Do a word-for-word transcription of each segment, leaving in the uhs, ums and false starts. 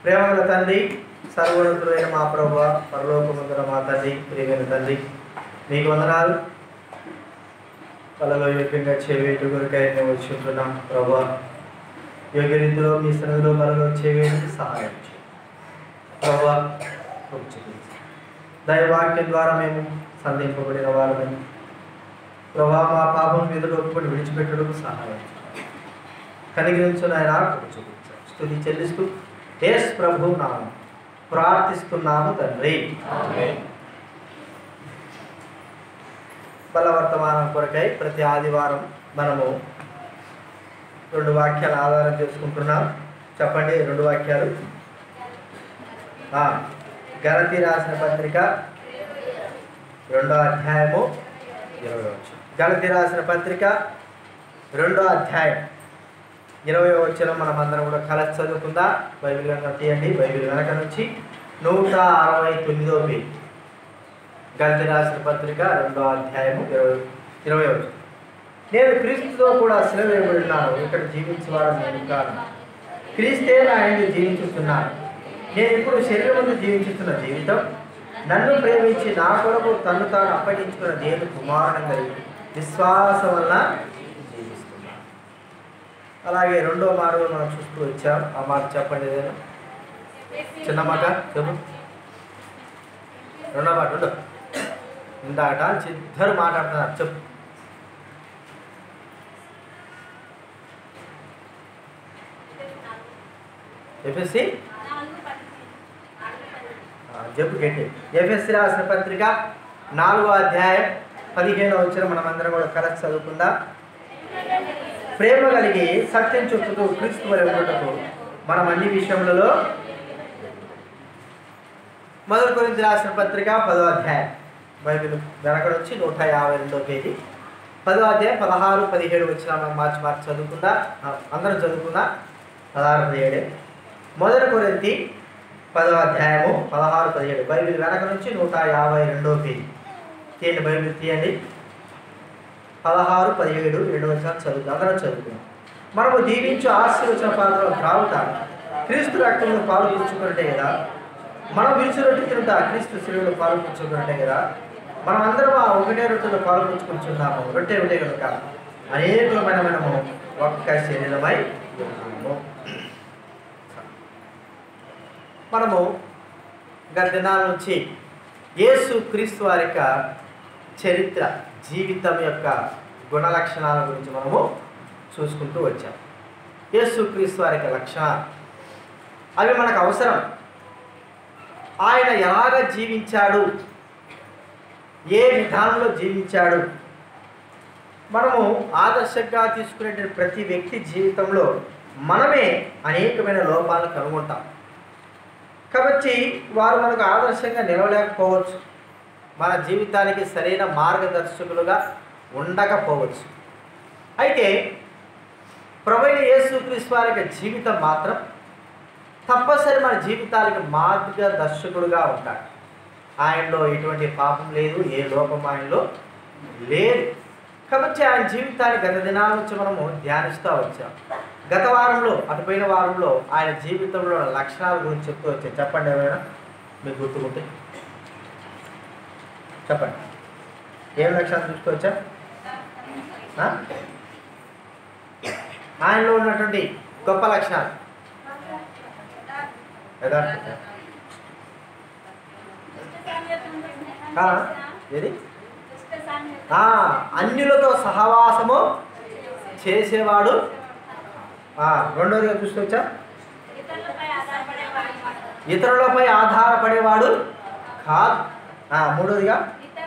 ప్రేమగల తండ్రి, సర్వోన్నతుడైన మా ప్రభువా, పరలోకమందున మా తండ్రి, ప్రియమైన తండ్రి, మీకు వందనాలు. కలలో యోగ్యంగా చేవేటు కొరకై మేము వచ్చి ఉంటున్నాం ప్రభువా. యోగ్య రీతిలో మీ సన్నిధిలో కలలో చేవేటికి సహాయం చేయండి ప్రభువా. దైవవాక్యం ద్వారా మేము సంధింపబడిన వారమని ప్రభువా, మా పాపం మీద ఒప్పుకొని విడిచిపెట్టడం సహాయం చేయండి. కనికరించు నాయనా, చూపించాం. స్తుతి చెల్లిస్తూ యేసు ప్రభు నామం ప్రార్థిస్తున్నాము తండ్రి. బలవర్తమానం కొరకై ప్రతి ఆదివారం మనము రెండు వాక్యాలు ఆధారం చేసుకుంటున్నాం. చెప్పండి రెండు వాక్యాలు. గలతీ రాసిన పత్రిక రెండో అధ్యాయము ఇరవై వచనం. గలతీ రాసిన పత్రిక రెండో అధ్యాయం ఇరవై వచనం మనం అందరం కూడా కలిసి చదువుకుందా. బైబిల్ కనుక తీయండి. బైబిల్ వెనక నుంచి నూట అరవై తొమ్మిదో పేజీ. గలతీ రాసిన పత్రిక రెండో అధ్యాయము ఇరవై ఇరవై వచనం. నేను క్రీస్తుతో కూడా సిలువ వేయబడినాను, ఇక్కడ జీవించేవాడు నేను కాదు, క్రీస్తే నా యందు జీవించుతున్నాను. నేను ఇప్పుడు శరీరమును జీవించుతున్న జీవితం నన్ను ప్రేమించి నా కొరకు తను తాను అప్పగించుకున్న దేవుని కుమారుని కలిగి విశ్వాసం వల్ల జీవిస్తున్నాను. అలాగే రెండో మాట మనం చూస్తూ వచ్చాం. ఆ మాట చెప్పండి. ఏదైనా చిన్న మాట చెప్పు. రెండో మాట ఉండు. ఇందాట ఇద్దరు మాట్లాడుతున్నారు. చెప్పు. ఎఫ్ఎస్సి చెప్పు గట్టి. ఎఫ్ఎస్సి రాసిన పత్రిక నాలుగో అధ్యాయం పదిహేనో వచ్చిన మనం అందరం కూడా కలిసి చదువుకుందాం. ప్రేమ కలిగి సత్యం చెప్పుతూ క్రీస్తు వలె ఉండటకు మనం అన్ని విషయములలో. మొదటి కొరింథీ రాసిన పత్రిక పదో అధ్యాయం బైబిల్ వెనక నుంచి నూట యాభై రెండో పేజీ. పదో అధ్యాయం పదహారు పదిహేడు వచ్చిన మనం మార్చి మార్చి చదువుకుందా. అందరం చదువుకుందా. పదహారు పదిహేడు. మొదటి కొరింథీ పదో అధ్యాయము పదహారు పదిహేడు. బైబిల్ వెనక నుంచి నూట యాభై రెండో పేజీ తీయండి. బైబిల్ తీయండి. పదహారు పదిహేడు రెండు వచనాలు చదువుతాం. అందరం చదువుకున్నాం. మనము దీవించు ఆశీర్వచన పాత్రలో త్రాగుతాం, క్రీస్తు రక్తంలో పాలు పుచ్చుకున్నట్టే కదా. మనం విరుచు రొట్టె తింటా, క్రీస్తు శిలువలో పాలు పుచ్చుకున్నట్టే కదా. మనం అందరం ఆ ఒకటే రొట్టెలో పాలు పుచ్చుకుంటున్నాము. రొట్టె ఒకటే కనుక అనేకమైన మనము ఒక్క శరీరమై ఉన్నాము. మనము గత దినాల నుంచి యేసు క్రీస్తు వారి యొక్క చరిత్ర, జీవితం యొక్క గుణ లక్షణాల గురించి మనము చూసుకుంటూ వచ్చాం. యేసు క్రీస్తు వారి యొక్క లక్షణాలు అవి మనకు అవసరం. ఆయన ఎలాగ జీవించాడు, ఏ విధానంలో జీవించాడు, మనము ఆదర్శంగా తీసుకునే ప్రతి వ్యక్తి జీవితంలో మనమే అనేకమైన లోపాలను కనుగొంటాం. కాబట్టి వారు మనకు ఆదర్శంగా నిలవలేకపోవచ్చు, మన జీవితానికి సరైన మార్గదర్శకులుగా ఉండకపోవచ్చు. అయితే ప్రభువైన యేసుక్రీస్తు వారి యొక్క జీవితం మాత్రం తప్పనిసరి మన జీవితానికి మార్గదర్శకుడుగా ఉంటాడు. ఆయనలో ఎటువంటి పాపం లేదు, ఏ లోపం ఆయనలో లేదు. కాబట్టి ఆయన జీవితాన్ని గత దినాల నుంచి మనము ధ్యానిస్తూ వచ్చాం. గత వారంలో అటుపోయిన వారంలో ఆయన జీవితంలో లక్షణాల గురించి చెప్తూ వచ్చాం. చెప్పండి, ఏమైనా మీకు గుర్తుకుంటే చెప్పండి. ఏం లక్షణాలు చూసుకోవచ్చా? ఆయనలో ఉన్నటువంటి గొప్ప లక్షణాలు ఏది? అన్యులతో సహవాసము చేసేవాడు. రెండోదిగా చూసుకోవచ్చా? ఇతరులపై ఆధారపడేవాడు కాదు. మూడోదిగా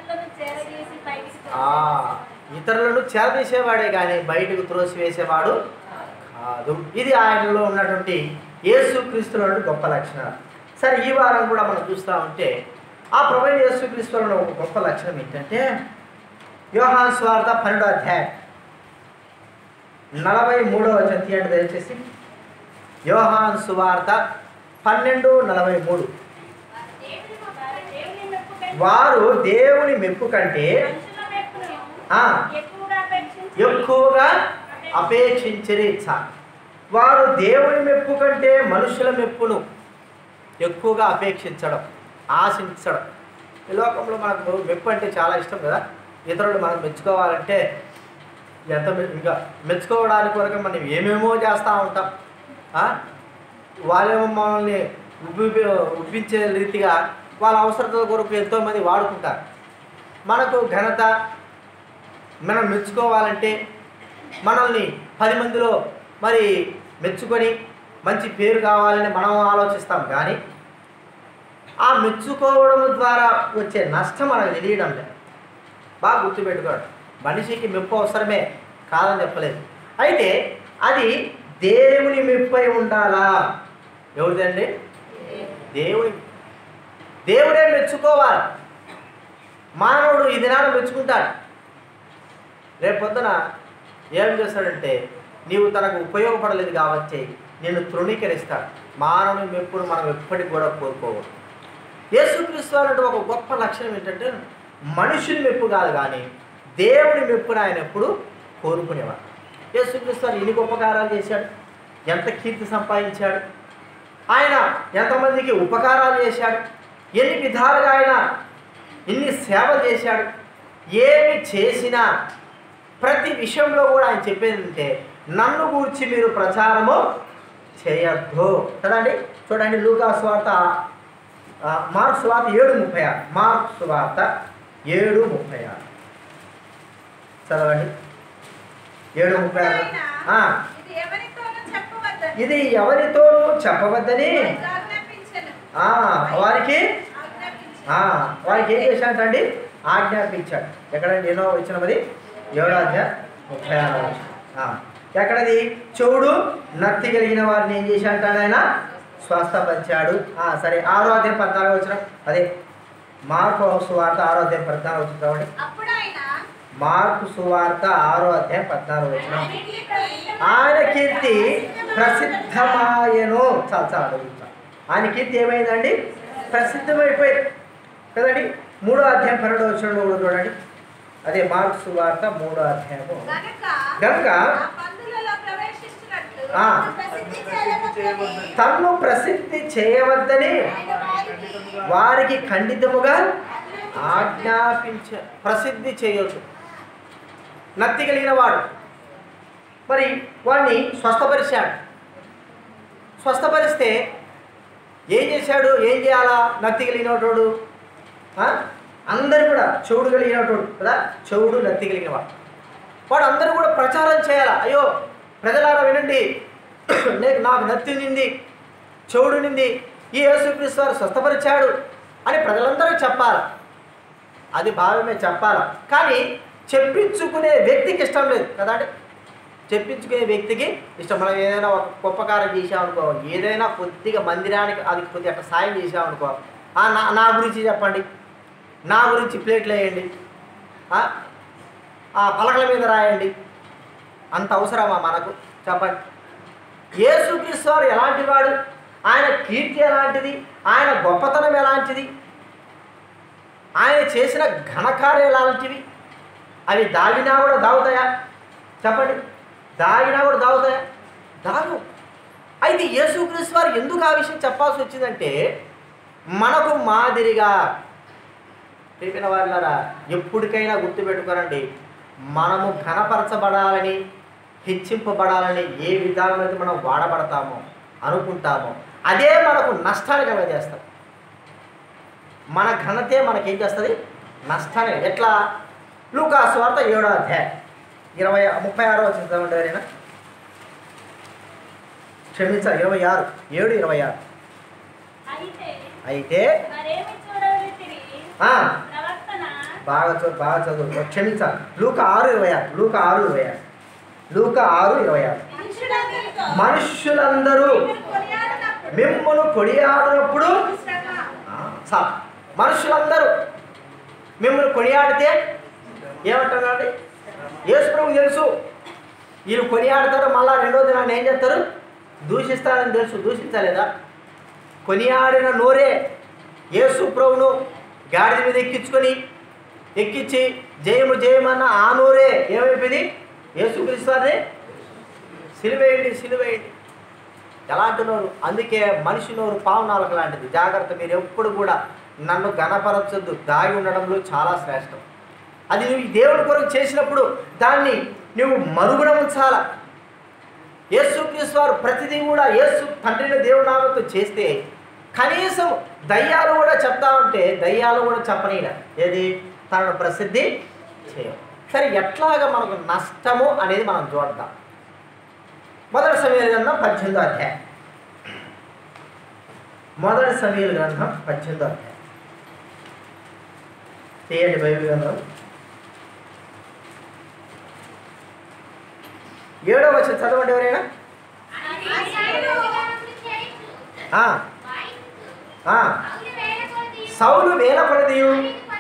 ఇతరులను చేరదీసేవాడే కానీ బయటకు త్రోసివేసేవాడు కాదు. ఇది ఆయనలో ఉన్నటువంటి యేసుక్రీస్తులో గొప్ప లక్షణాలు. సరే, ఈ వారం కూడా మనం చూస్తూ ఉంటే ఆ ప్రభువైన యేసుక్రీస్తులో ఒక గొప్ప లక్షణం ఏంటంటే, యోహాను సువార్త పన్నెండో అధ్యాయం నలభై మూడో వచనం తీయండి దయచేసి. యోహాను సువార్త పన్నెండు నలభై మూడు. వారు దేవుని మెప్పు కంటే ఎక్కువగా అపేక్షించరే. వారు దేవుని మెప్పు కంటే మనుషుల మెప్పును ఎక్కువగా అపేక్షించడం, ఆశించడం. ఈ లోకంలో మనకు మెప్పు అంటే చాలా ఇష్టం కదా. ఇతరులు మనం మెచ్చుకోవాలంటే ఎంత ఇంకా మెచ్చుకోవడానికి వరకు మనం ఏమేమో చేస్తూ ఉంటాం. వాళ్ళేమో మనల్ని ఉబ్బి ఉబ్బించే రీతిగా వాళ్ళ అవసరతల కొరకు ఎంతోమంది వాడుకుంటారు. మనకు ఘనత మనం మెచ్చుకోవాలంటే మనల్ని పది మందిలో మరి మెచ్చుకొని మంచి పేరు కావాలని మనం ఆలోచిస్తాం. కానీ ఆ మెచ్చుకోవడం ద్వారా వచ్చే నష్టం మనకు తెలియడం లేదు. బాగా గుర్తుపెట్టుకోండి, మనిషికి మెప్పు అవసరమే, కాదని చెప్పలేదు. అయితే అది దేవుని మెప్పై ఉండాలా? ఎవరిదండి? దేవుని. దేవుడే మెచ్చుకోవాలి. మానవుడు ఈ దినాన్ని మెచ్చుకుంటాడు, రేపు పొద్దున ఏం చేస్తాడంటే నీవు తనకు ఉపయోగపడలేదు కాబట్టి నేను తృణీకరిస్తాడు. మానవుని మెప్పును మనం ఎప్పటికి కూడా కోరుకోకూడదు. యేసుక్రీస్తు అన్నట్టు ఒక గొప్ప లక్షణం ఏంటంటే మనుషుని మెప్పు కాదు కానీ దేవుని మెప్పును ఆయన ఎప్పుడు కోరుకునేవాడు. యేసుక్రీస్తు ఎన్ని గొప్ప కార్యాలు చేశాడు, ఎంత కీర్తి సంపాదించాడు, ఆయన ఎంతమందికి ఉపకారాలు చేశాడు, ఎన్ని విధాలుగా ఆయన ఎన్ని సేవ చేశాడు. ఏమి చేసినా ప్రతి విషయంలో కూడా ఆయన చెప్పేదంటే నన్ను గూర్చి మీరు ప్రచారము చేయొద్దు కదండి. చూడండి, లూకా సువార్త మార్కు సువార్త ఏడు ముప్పై ఆరు మార్కు సువార్త ఏడు ముప్పై ఆరు చదవండి. ఏడు ముప్పై ఆరు ఇది ఎవరితోనూ చెప్పవద్దని వారికి వారికి ఏం చేశాడండి? ఆజ్ఞాపించాడు. ఎక్కడండి? ఎన్నో వచ్చినది? ఏడో అధ్యాయం ముప్పై ఆరో వచ్చిన. ఎక్కడది? చెవుడు నత్తి కలిగిన వారిని ఏం చేశాడంటాడు? ఆయన స్వస్థపరిచాడు. సరే, ఆరో అధ్యాయం పద్నాలుగు వచ్చిన అదే మార్కు సువార్త ఆరో అధ్యాయం పద్నాలుగు వచ్చిన కాబట్టి మార్కు సువార్త ఆరో అధ్యాయం పద్నాలుగు వచ్చిన ఆయన కీర్తి ప్రసిద్ధమాయను. చాలా చాలా అడుగుతాం. ఆయన కీర్తి ఏమైందండి? ప్రసిద్ధమైపోయింది కదండి. మూడో అధ్యాయం పన్నెండో వచ్చిన కూడా చూడండి. అదే మార్కు సువార్త మూడో అధ్యాయము. కనుక తన్ను ప్రసిద్ధి చేయవద్దని వారికి ఖండితముగా ఆజ్ఞాపించ. ప్రసిద్ధి చేయొద్దు. నత్తి కలిగిన వాడు మరి వాడిని స్వస్థపరిచాడు. స్వస్థపరిస్తే ఏం చేశాడు? ఏం చేయాలా? నత్తి కలిగినవాడు అందరు కూడా చెవుడు కలిగినవాడు కదా, చెవుడు నత్తి కలిగిన వాడు వాడు అందరూ కూడా ప్రచారం చేయాలా. అయ్యో ప్రజలారా వినండి, నేను నాకు నత్తి నింది, చెవుడు నింది, ఈ యేసుక్రీస్తు వారు స్వస్థపరిచాడు అని ప్రజలందరూ చెప్పాలి. అది భావమే చెప్పాలి. కానీ చెప్పించుకునే వ్యక్తికి ఇష్టం లేదు కదా. అంటే చెప్పించుకునే వ్యక్తికి ఇష్టం. మనం ఏదైనా ఒక గొప్పకారం చేసామనుకో, ఏదైనా కొద్దిగా మందిరానికి అది కొద్దిగా అట్లా సాయం చేసామనుకో, నా నా గురించి చెప్పండి, నా గురించి ప్లేట్లు వేయండి, ఆ పలకల మీద రాయండి. అంత అవసరమా మనకు? చెప్పండి. యేసుక్రీస్తు వారు ఎలాంటి వాడు, ఆయన కీర్తి ఎలాంటిది, ఆయన గొప్పతనం ఎలాంటిది, ఆయన చేసిన ఘనకార్యాలు ఎలాంటివి, అవి దాగినా కూడా దాగుతాయా? చెప్పండి. దాగినా కూడా దాగుతాయా? దాగు. అయితే యేసుక్రీస్తు వారు ఎందుకు ఆ విషయం చెప్పాల్సి వచ్చిందంటే మనకు మాదిరిగా. చెప్పిన వాళ్ళరా ఎప్పటికైనా గుర్తుపెట్టుకోరండి, మనము ఘనపరచబడాలని, హెచ్చింపబడాలని ఏ విధానం అయితే మనం వాడబడతామో అనుకుంటామో అదే మనకు నష్టాన్ని కలగజేస్తాం. మన ఘనతే మనకేం చేస్తుంది? నష్టాన్ని. ఎట్లా? లూకా సువార్త ఏడో అధ్యాయం ఇరవై ముప్పై ఆరో వచ్చింది ఎవరైనా క్షమించాలి. ఇరవై ఆరు ఏడు ఇరవై ఆరు అయితే బాగా చదువు బాగా చదువు క్షమించాలి. లూకా ఆరు ఇరవై ఆరు లూకా ఆరు ఇరవై ఆరు లూకా ఆరు ఇరవై ఆరు మనుష్యులందరూ మిమ్మును కొనియాడినప్పుడు మనుషులందరూ మిమ్మల్ని కొనియాడితే ఏమంటారండి? యేసు ప్రభువు తెలుసు వీళ్ళు కొనియాడతారు, మళ్ళా రెండో దినాన్ని ఏం చేస్తారు? దూషిస్తారని తెలుసు. దూషించలేదా? కొనియాడిన నోరే యేసు ప్రభువును గాడిద మీద ఎక్కించుకొని ఎక్కించి జయము జయమన్న ఆ నోరే ఏమైపోయింది? యేసుక్రీస్తు వారిని సిలువేయండి సిలువేయండి. ఎలాంటి నోరు? అందుకే మనిషి నోరు పావు నాలుక లాంటిది. జాగ్రత్త, మీరు ఎప్పుడు కూడా నన్ను గణపరచొద్దు. దాగి ఉండడంలో చాలా శ్రేష్టం. అది నువ్వు దేవుని కొరకు చేసినప్పుడు దాన్ని నువ్వు మరుగున ఉంచాలా. యేసుక్రీస్తు వారు ప్రతిదీ కూడా యేసు తండ్రిని దేవుడి నామంతో చేస్తే కనీసం దయ్యాలు కూడా చెప్తా ఉంటే దయ్యాలు కూడా చెప్పనీయ ఏది తనను ప్రసిద్ధి చేయం. సరే, ఎట్లాగా మనకు నష్టము అనేది మనం చూద్దాం. మొదటి సమూయేలు గ్రంథం పద్దెనిమిదో అధ్యాయం. మొదటి సమూయేలు గ్రంథం పద్దెనిమిదో అధ్యాయం. తీయండి బైబిల్ గ్రంథం. ఏడో వచ్చిన చదవండి ఎవరైనా. సౌలు వేల కొలదియు.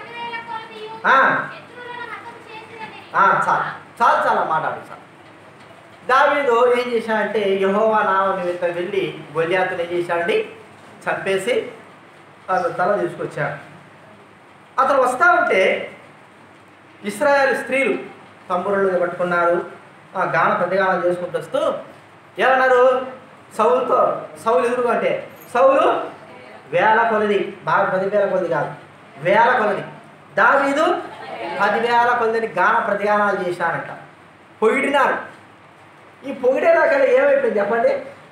చాలు చాలు చాలా మాట్లాడు సార్. దావీదు ఏం చేశాడంటే యెహోవా నామం నిమిత్తం వెళ్ళి గొల్యాతుని ఏం చేశాడండి, చంపేసి అతను తల తీసుకొచ్చాడు. అతను వస్తా ఉంటే ఇశ్రాయేలు స్త్రీలు తంబురులు పట్టుకున్నారు, గాన ప్రతిగానం చేసుకుంటూ వస్తూ ఏమన్నారు, సౌలుతో సౌలు ఎదురుగా అంటే సౌలు వేల కొలది, బాగా పదివేల కొలది కాదు, వేల కొలది, దావీదు పదివేల కొలదిని గాన ప్రతిగానాలు చేశారంట. పొగిడినారు. ఈ పొగిడేలాకల్లా ఏమైపోయింది చెప్పండి.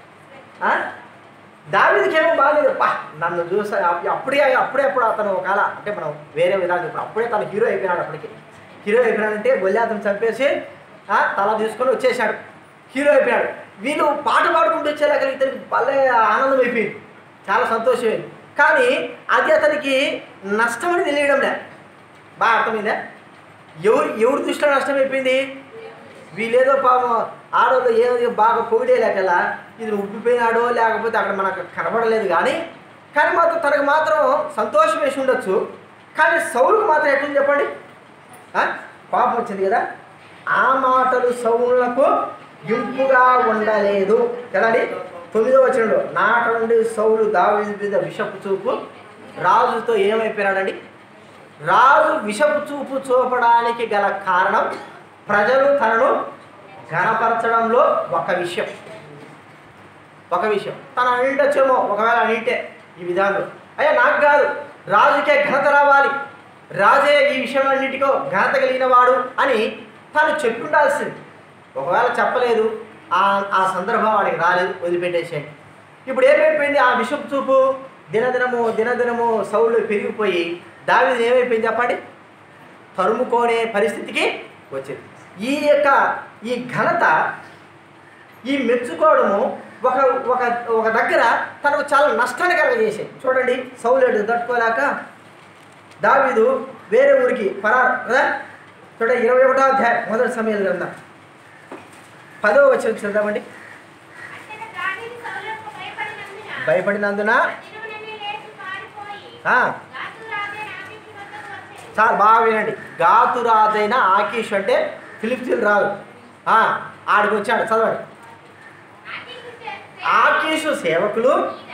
దావీదుకి ఏమో బాగాలేదు. పా నన్ను చూసా అప్పుడే అప్పుడే అప్పుడు అతను ఒకవేళ అంటే మనం వేరే విధానం ఇప్పుడు అప్పుడే తను హీరో అయిపోయినాడు. అప్పటికి హీరో అయిపోయినాడంటే గొల్యాతుని చంపేసి తల తీసుకొని వచ్చేసాడు, హీరో అయిపోయాడు. వీళ్ళు పాట పాడుకుంటూ వచ్చేలాగా ఇతనికి భలే ఆనందం అయిపోయింది, చాలా సంతోషమైంది. కానీ అది అతనికి నష్టమని తెలియడం లే. బాగా అర్థమైందా? ఎవరు ఎవరి దృష్టిలో నష్టం అయిపోయింది? వీళ్ళేదో పాపం ఆడవాళ్ళు ఏదో బాగా పొగిడేలేకల్లా ఇది ఉబ్బిపోయినాడో లేకపోతే అక్కడ మనకు కనబడలేదు. కానీ కానీ మాత్రం తనకు మాత్రం సంతోషం వేసి ఉండొచ్చు. కానీ సౌలుకు మాత్రం ఎట్లా చెప్పండి, పాపం వచ్చింది కదా. ఆ మాటలు సౌలులకు ఇంపుగా ఉండలేదు కదండి. తొమ్మిదో వచనంలో నాట నుండి సౌలు దావీదు మీద విషపు చూపు రాజుతో ఏమైపోయినాడండి. రాజు విషపు చూపు చూపడానికి గల కారణం ప్రజలు తనను ఘనపరచడంలో ఒక విషయం ఒక విషయం తను అనింటొచ్చేమో, ఒకవేళ అనింటే ఈ విధానం అయ్యా నాకు కాదు, రాజుకే ఘనత రావాలి, రాజే ఈ విషయాలన్నిటికో ఘనత కలిగిన వాడు అని తను చెప్పుండాల్సింది. ఒకవేళ చెప్పలేదు, ఆ ఆ సందర్భం వాడికి రాలేదు, వదిలిపెట్టేసేయండి. ఇప్పుడు ఏమైపోయింది, ఆ విషపు చూపు దినదినము దినదినము సౌలు పెరిగిపోయి దావీదు ఏమైపోయింది చెప్పండి, తరుముకోనే పరిస్థితికి వచ్చింది. ఈ యొక్క ఈ ఘనత ఈ మెచ్చుకోవడము ఒక ఒక ఒక దగ్గర తనకు చాలా నష్టాన్ని కలగజేసేది. చూడండి, సౌలు తట్టుకోలేక దావీదు వేరే ఊరికి పరారు కదా. చూడండి, ఇరవై ఒకటో అధ్యాయం మొదటి సమూయేలు గ్రంథం పదో వచనం చూద్దామండి. భయపడినందున చాలా బాగా వినండి. గాతు రాజైన ఆకీష్ అంటే ఫిలిప్తీయుల రాజు ఆడికి వచ్చాడు. చదవండి. ఆకీషు సేవకులు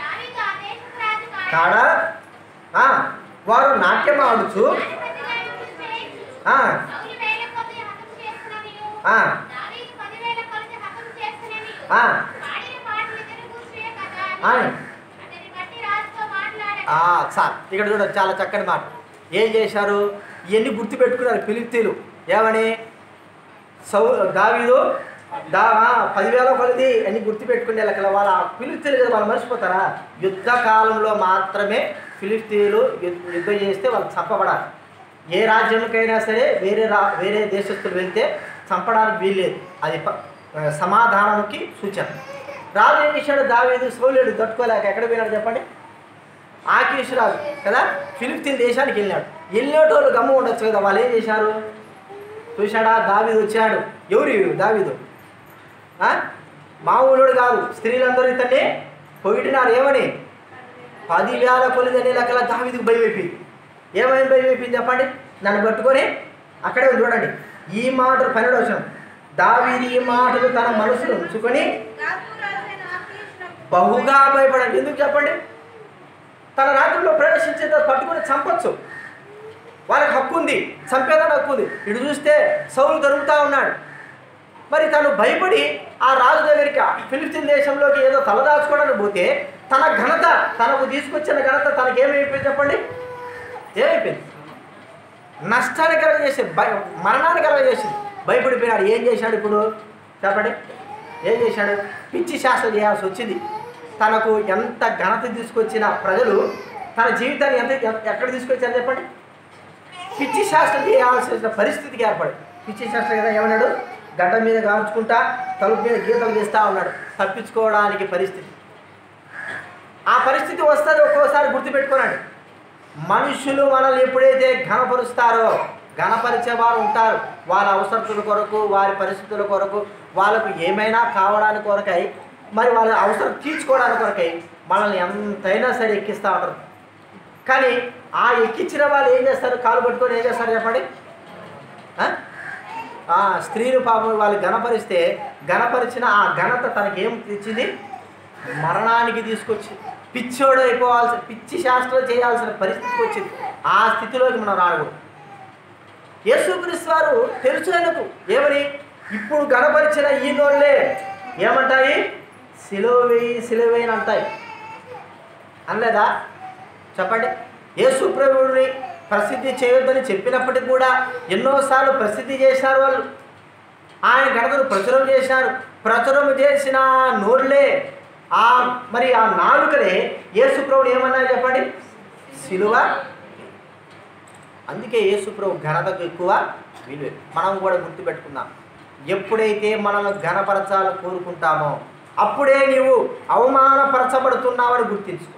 కాడ వారు నాట్యం ఆడుచు సార్ ఇక్కడ చూడండి, చాలా చక్కని మాట. ఏం చేశారు, ఇవన్నీ గుర్తుపెట్టుకున్నారు ఫిలిప్తీయులు. ఏమని సౌ దావీదు దా పదివేల కొలది అన్ని గుర్తుపెట్టుకునే లెక్కల వాళ్ళ ఫిలిప్తీయులు కదా, వాళ్ళు మర్చిపోతారా? యుద్ధ కాలంలో మాత్రమే ఫిలిప్తీయులు యుద్ధం చేస్తే వాళ్ళు చంపబడాలి. ఏ రాజ్యంకైనా సరే వేరే రా వేరే దేశస్తులు వెళ్తే చంపడానికి వీల్లేదు. అది సమాధానానికి సూచన. రాజు ఏం చేశాడు, దావీదు సౌలుడు తట్టుకోలేక ఎక్కడ పోయినాడు చెప్పండి, ఆకీషు రాజు కదా ఫిలిప్తీయుల దేశానికి వెళ్ళినాడు. వెళ్ళేటోళ్ళు గమ్ము ఉండొచ్చు కదా, వాళ్ళు ఏం చేశారు చూశాడా, దావీదు వచ్చాడు. ఎవరు దావీదు మామూలుడు కాదు, స్త్రీలందరూ ఇతన్ని పొగిటినారు. ఏమని, పదివేల కొలిదని లెక్కల దావీదుకు భయం అయిపోయింది. ఏమైనా భయం అయిపోయింది చెప్పండి, నన్ను పట్టుకొని అక్కడే చూడండి. ఈ మాటలు పన్నెండు వచ్చిన దావీదు ఈ మాటలు తన మనసులో ఉంచుకొని బహుగా భయపడండి. ఎందుకు చెప్పండి, తన రాజ్యంలో ప్రవేశించే పట్టుకొని చంపొచ్చు, వాళ్ళకి హక్కు ఉంది, చంపేదని హక్కు ఉంది. ఇటు చూస్తే సౌలు దొరుకుతూ ఉన్నాడు. మరి తను భయపడి ఆ రాజు దగ్గరికి ఫిలిస్తీన్ దేశంలోకి ఏదో తలదాచుకోవడానికి పోతే తన ఘనత, తనకు తీసుకొచ్చిన ఘనత తనకి ఏమైపోయింది చెప్పండి? ఏమైపోయింది? నష్టాన్ని కలగజేసింది, భయ మరణాన్ని కలగజేసింది. భయపడిపోయినాడు. ఏం చేశాడు ఇప్పుడు చెప్పండి? ఏం చేశాడు? పిచ్చి శాస్త్రం చేయాల్సి వచ్చింది. తనకు ఎంత ఘనత తీసుకొచ్చిన ప్రజలు తన జీవితాన్ని ఎంత ఎక్కడ తీసుకొచ్చారు చెప్పండి? పిచ్చి శాస్త్రం చేయాల్సిన పరిస్థితికి ఏర్పడి. పిచ్చి శాస్త్రం కదా ఏమన్నాడు? గడ్డ మీద గార్చుకుంటా తలుపు మీద గీతలు తీస్తూ ఉన్నాడు తప్పించుకోవడానికి పరిస్థితి. ఆ పరిస్థితి వస్తుంది. ఒక్కోసారి గుర్తుపెట్టుకోనండి, మనుషులు మనల్ని ఎప్పుడైతే ఘనపరుస్తారో, ఘనపరిచే వారు ఉంటారు, వాళ్ళ అవసరతుల కొరకు, వారి పరిస్థితుల కొరకు, వాళ్ళకు ఏమైనా కావడానికి కొరకై, మరి వాళ్ళ అవసరం తీర్చుకోవడానికి కొరకై మనల్ని ఎంతైనా సరే ఎక్కిస్తూ ఉంటారు. కానీ ఆ ఎక్కించిన వాళ్ళు ఏం చేస్తారు? కాలు పట్టుకొని ఏం చేస్తారు చెప్పండి? స్త్రీలు పాపం వాళ్ళు ఘనపరిస్తే ఘనపరిచిన ఆ ఘనత తనకేం తెచ్చింది? మరణానికి తీసుకొచ్చి పిచ్చోడు అయిపోవాల్సిన, పిచ్చి శాస్త్రం చేయాల్సిన పరిస్థితికి వచ్చింది. ఆ స్థితిలోకి మనం రాకూడదు. యేసుక్రీస్తు వారు తెలుసు ఆయనకు ఏమని? ఇప్పుడు ఘనపరిచిన ఈ నోళ్ళే ఏమంటాయి? సిలువేయి సిలువేయి అని అంటాయి. అనలేదా చెప్పండి? యేసు ప్రభువుని ప్రసిద్ధి చేయొద్దని చెప్పినప్పటికీ కూడా ఎన్నోసార్లు ప్రసిద్ధి చేశారు వాళ్ళు. ఆయన ఘనతను ప్రచురం చేశారు. ప్రచురం చేసిన నోళ్ళే, ఆ మరి ఆ నాలుకలే యేసు ప్రభువుని ఏమన్నా చెప్పండి? సిలువ. అందుకే యేసు ప్రభు ఘనతకు ఎక్కువ విలువ. మనం కూడా గుర్తుపెట్టుకుందాం, ఎప్పుడైతే మనల్ని ఘనపరచాలని కోరుకుంటామో అప్పుడే నీవు అవమానపరచబడుతున్నావని గుర్తించుకో.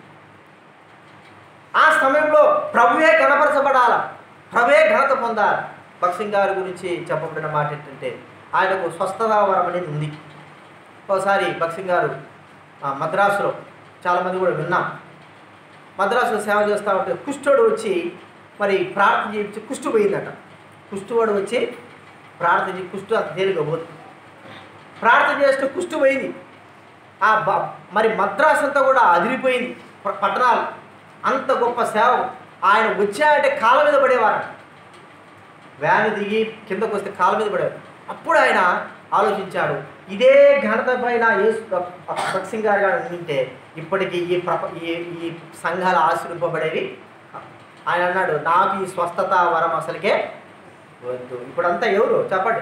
ఆ సమయంలో ప్రభువే ఘనపరచబడాల, ప్రభువే ఘనత పొందాలి. భక్సింగ్ గారి గురించి చెప్పబడిన మాట ఏంటంటే ఆయనకు స్వస్థతా వరం అనేది ఉంది. ఒకసారి భక్సింగ్ గారు మద్రాసులో, చాలామంది కూడా విన్నాం, మద్రాసులో సేవ చేస్తూ ఉంటే కుష్ఠుడు వచ్చి మరి ప్రార్థన చేయించి కుష్టు పోయిందట. కుష్ఠువాడు వచ్చి ప్రార్థన చేసి కుష్టు అంత తేలిక పోతుంది. ప్రార్థన చేస్తే కుష్టు పోయింది. ఆ బ మరి మద్రాసు అంతా కూడా అదిరిపోయింది. పట్టణాలు అంత గొప్ప సేవ. ఆయన వచ్చాయంటే కాళ్ళ మీద పడేవారు. వ్యాన్ దిగి కిందకు వస్తే కాళ్ళ మీద పడేవారు. అప్పుడు ఆయన ఆలోచించాడు, ఇదే ఘనత పైన భక్సింగ్ గారు గారు ఉంటే ఇప్పటికీ ఈ ప్రప ఈ ఈ సంఘాలు ఆశ్రయింపబడేవి. ఆయన అన్నాడు, నాకు ఈ స్వస్థత వరం అసలుకే వద్దు. ఇప్పుడంతా ఎవరు చెప్పండి?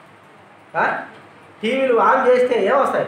టీవీలు ఆన్ చేస్తే ఏమొస్తాయి?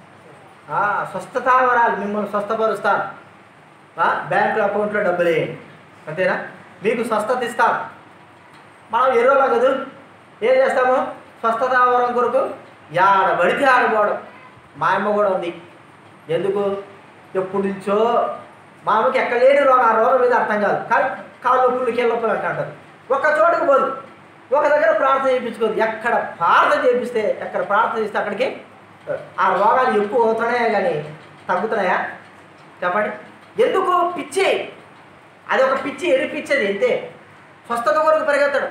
స్వస్థత వరాలు, మిమ్మల్ని స్వస్థపరుస్తాను, బ్యాంకు అకౌంట్లో డబ్బులు వేయండి, అంతేనా? మీకు స్వస్థత ఇస్తాం. మనం ఎరువులా కదా ఏం చేస్తాము? స్వస్థత వరం కొరకు ఆడ పడితే ఆడపోవడం. మా అమ్మ కూడా ఉంది. ఎందుకు? ఎప్పటి నుంచో మా అమ్మకి ఎక్కడ లేని రోగం, ఆ రోగం మీద అర్థం కాదు. కానీ కాళ్ళు నొప్పులు కీళ్ళ నొప్పులు అంట అంటారు. ఒక చోటుకు పోదు, ఒక దగ్గర ప్రార్థన చేయించుకోదు. ఎక్కడ ప్రార్థన చేపిస్తే, ఎక్కడ ప్రార్థన చేస్తే అక్కడికి ఆ రోగాలు ఎక్కువ అవుతున్నాయా కానీ తగ్గుతున్నాయా చెప్పండి? ఎందుకు? పిచ్చి. అది ఒక పిచ్చి, ఎరిపిచ్చేది అంతే. స్వస్థత కొరకు పరిగెత్తాడు,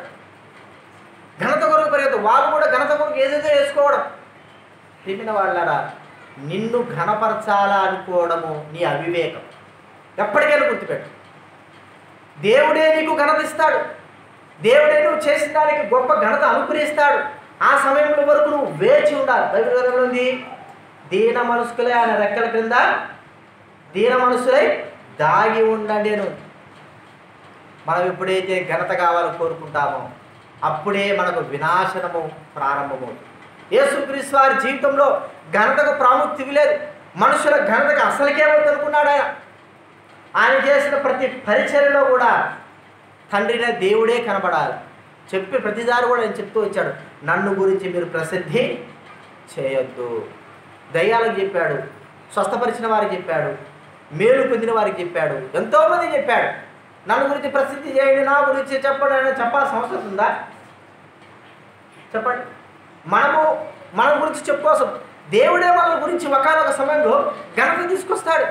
ఘనత కొరకు పరిగెత్తాడు. వాళ్ళు కూడా ఘనత కొరకు ఏదేదో వేసుకోవడం. తిరిగిన వాళ్ళారా, నిన్ను ఘనపరచాలా అనుకోవడము నీ అవివేకం. ఎప్పటికైనా గుర్తుపెట్టు, దేవుడే నీకు ఘనత ఇస్తాడు. దేవుడే నువ్వు చేసిన దానికి గొప్ప ఘనత అనుగ్రహిస్తాడు. ఆ సమయంలో వరకు నువ్వు వేచి ఉండాలి. బైబిల్ గ్రంథంలో ఉంది, దీన మనసుకులే ఆయన రెక్కల క్రింద దీన మనసులై దాగి ఉండండి. నేను మనం ఎప్పుడైతే ఘనత కావాలని కోరుకుంటామో అప్పుడే మనకు వినాశనము ప్రారంభమవుతుంది. యేసుక్రీస్తు వారి జీవితంలో ఘనతకు ప్రాముఖ్యత లేదు. మనుషుల ఘనతకు అసలుకే వద్దనుకున్నాడు ఆయన. ఆయన చేసిన ప్రతి పరిచర్యలో కూడా తండ్రినే దేవుడే కనబడాలి. చెప్పి ప్రతిసారి కూడా ఆయన చెప్తూ వచ్చాడు, నన్ను గురించి మీరు ప్రసిద్ధి చేయొద్దు. దయ్యాలకు చెప్పాడు, స్వస్థపరిచిన వారికి చెప్పాడు, మేలు పొందిన వారికి చెప్పాడు, ఎంతోమంది చెప్పాడు. నన్ను గురించి ప్రసిద్ధి చేయండి, నా గురించి చెప్పండి అని చెప్పాల్సిన అవసరం ఉందా చెప్పండి? మనము మన గురించి చెప్పుకోసం దేవుడే మన గురించి ఒకనొక సమయంలో ఘనత తీసుకొస్తాడు.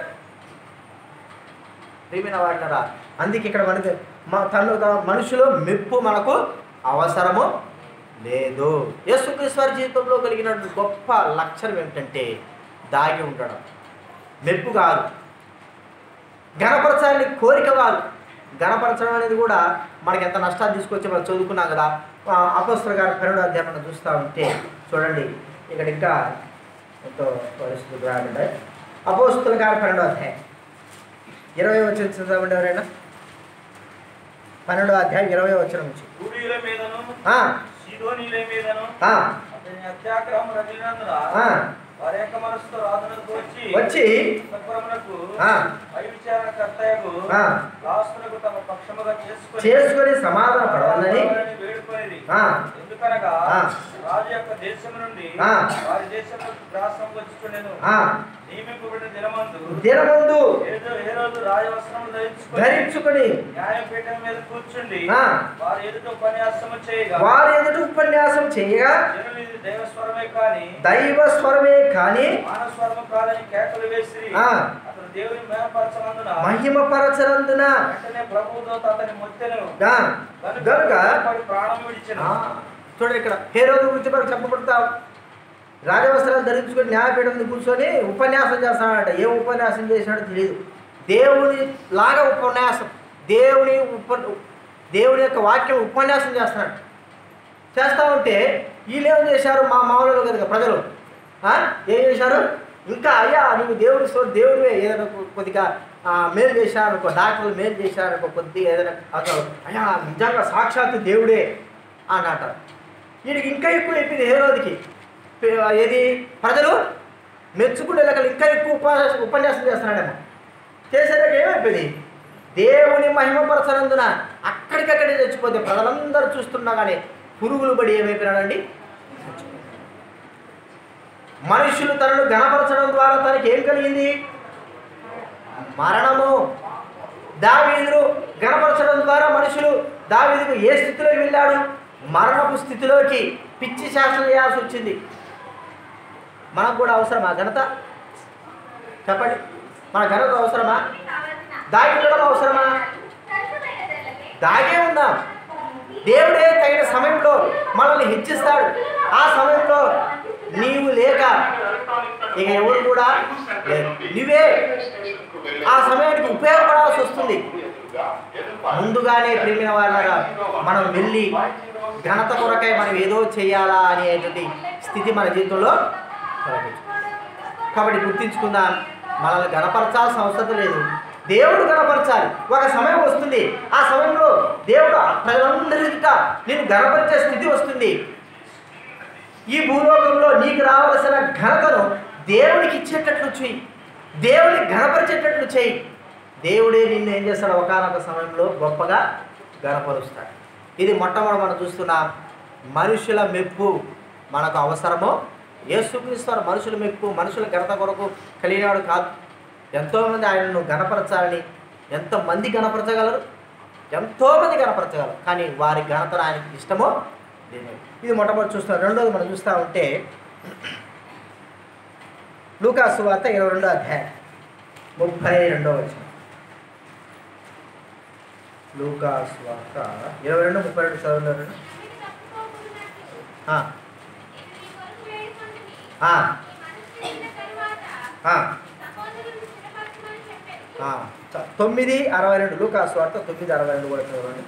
ప్రియమైన వాడినరా, అందుకే ఇక్కడ మనకి తను మనుషులు మెప్పు మనకు అవసరము లేదు. యేసుక్రీస్తు వారి జీవితంలో కలిగిన గొప్ప లక్షణం ఏమిటంటే దాగి ఉండడం. మెప్పు కాదు, ఘనపరచాలని కోరిక కాదు. ఘనపరచడం అనేది కూడా మనకి ఎంత నష్టాలు తీసుకొచ్చి మనం చదువుకున్నాం కదా. అపోస్తలుల గారి పన్నెండో అధ్యాయం చూస్తూ ఉంటే చూడండి ఇక్కడ ఇంకా ఎంతో పరిస్థితులు రాబడ్డాయి. అపోస్తుల కార్యం పన్నెండో అధ్యాయం ఇరవై వచ్చిన చదవండి ఎవరైనా. పన్నెండో అధ్యాయం ఇరవై వచ్చిన నుంచి వచ్చి చేసుకుని సమాధాన పడవాలని రాజు యొక్క దేశం నుండి వారి దేశంలో గ్రాసం వచ్చుచుండెను. నియమింపబడిన దినమందు దినమందు హేరోదు రాజవస్త్రము ధరించుకొని న్యాయపీఠం మీద కూర్చుండి వారి ఎదుట ఉపన్యాసము చేయగా వారి ఎదుట ఉపన్యాసం చేయగా జనులు ఇది దైవ స్వరమే కాని దైవ స్వరమే కాని మానవ స్వరము కాదని కేకలు వేసిరి. అతను దేవుని మహిమపరచనందున మహిమపరచనందున వెంటనే ప్రభువు దూత అతని మొత్తెను గనుక ప్రాణం విడిచెను. చూడండి ఇక్కడ హేరోదు గురించి మనకు చెప్పబడతావు. రాజవస్త్రాలు ధరించుకొని న్యాయపీఠం మీద కూర్చొని ఉపన్యాసం చేస్తాడట. ఏం ఉపన్యాసం చేసినాడో తెలియదు. దేవుని లాగా ఉపన్యాసం, దేవుని ఉప దేవుని యొక్క వాక్యం ఉపన్యాసం చేస్తున్నాడు. చేస్తూ ఉంటే వీళ్ళు ఏం చేశారు, మా మామూలు కదా ప్రజలు ఏం చేశారు, ఇంకా అయ్యా నువ్వు దేవుడి సో దేవుడివే ఏదైనా కొద్దిగా మేలు చేశారనుకో, డాక్టర్లు మేలు చేశారనుకో, కొద్దిగా ఏదైనా అసలు అయ్యా నిజంగా సాక్షాత్తు దేవుడే అని అంటారు. వీడికి ఇంకా ఎక్కువ చెప్పింది హేరోదికి. ఏది ప్రజలు మెచ్చుకునే లెక్కలు ఇంకా ఎక్కువ ఉప ఉపన్యాసం చేస్తున్నాడేమో. చేసేదాకా ఏమైపోయింది, దేవుని మహిమపరచనందున అక్కడికక్కడే చచ్చిపోతే ప్రజలందరూ చూస్తున్నా కానీ పురుగులు పడి ఏమైపోయినాడండి. మనుషులు తనను ఘనపరచడం ద్వారా తనకి ఏం కలిగింది, మరణము. దావీదును ఘనపరచడం ద్వారా మనుషులు దావీదుకు ఏ స్థితిలోకి వెళ్ళాడు, మరణపు స్థితిలోకి పిచ్చి శాసనం చేయాల్సి వచ్చింది. మనకు కూడా అవసరమా ఘనత? చెప్పండి, మన ఘనత అవసరమా? దాగి ఉండడం అవసరమా? దాగే ఉందాం. దేవుడే తగిన సమయంలో మనల్ని హెచ్చిస్తాడు. ఆ సమయంలో నీవు లేక ఇక ఎవరు కూడా లేదు, నువ్వే ఆ సమయానికి ఉపయోగపడాల్సి వస్తుంది. ముందుగానే ప్రేమిన వాళ్ళగా మనం వెళ్ళి ఘనత కొరకై మనం ఏదో చేయాలా అనేటువంటి స్థితి మన జీవితంలో. కాబట్టి గుర్తించుకుందాం, మనల్ని గణపరచాల్సిన అవసరం లేదు, దేవుడు గణపరచాలి. ఒక సమయం వస్తుంది, ఆ సమయంలో దేవుడు ప్రజలందరికీ నేను గణపరిచే స్థితి వస్తుంది. ఈ భూలోకంలో నీకు రావాల్సిన ఘనతను దేవునికి ఇచ్చేటట్లు చేయి, దేవుని గణపరిచేటట్లు చేయి. దేవుడే నిన్ను ఏం చేస్తాడు, ఒకానొక సమయంలో గొప్పగా గణపరుస్తాడు. ఇది మొట్టమొదటి మనం చూస్తున్నాం. మనుషుల మెప్పు మనకు అవసరమో. యేసుక్రీస్తు మనుషుల మెప్పు, మనుషుల ఘనత కొరకు కలిగినవాడు కాదు. ఎంతోమంది ఆయనను గణపరచాలని ఎంతమంది గణపరచగలరు, ఎంతోమంది గణపరచగలరు, కానీ వారి ఘనతను ఆయనకి ఇష్టమో లేదు. ఇది మొట్టమొదటి చూస్తాం. రెండోది మనం చూస్తూ ఉంటే లూకా సువార్త ఇరవై రెండో అధ్యాయం ముప్పై రెండో వచనం. లూకా సువార్త ఇరవై రెండు ముప్పై రెండు చదవండి. తొమ్మిది అరవై రెండు లూకా సువార్త తొమ్మిది అరవై రెండు కూడా చదవండి.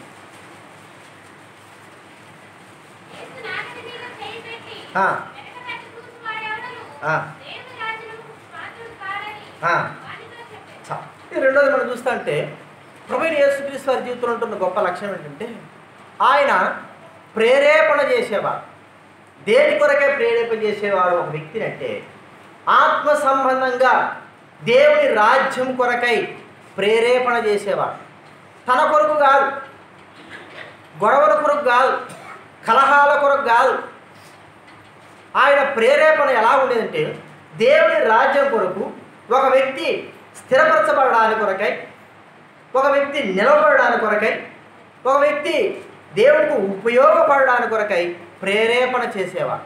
ఈ రెండోది మనం చూస్తా అంటే ప్రభువైన యేసుక్రీస్తు వారి జీవితంలో ఉంటున్న గొప్ప లక్ష్యం ఏంటంటే ఆయన ప్రేరేపణ చేసేవాడు. దేని కొరకే ప్రేరేపణ చేసేవాడు ఒక వ్యక్తిని అంటే ఆత్మ సంబంధంగా దేవుని రాజ్యం కొరకై ప్రేరేపణ చేసేవాడు. తన కొరకు కాదు, గొడవల కొరకు కాదు, కలహాల కొరకు కాదు. ఆయన ప్రేరేపణ ఎలా ఉండేదంటే దేవుని రాజ్యం కొరకు, ఒక వ్యక్తి స్థిరపరచబడడానికి కొరకై, ఒక వ్యక్తి నిలబడడానికి కొరకై, ఒక వ్యక్తి దేవునికి ఉపయోగపడడానికి కొరకై ప్రేరేపణ చేసేవాడు.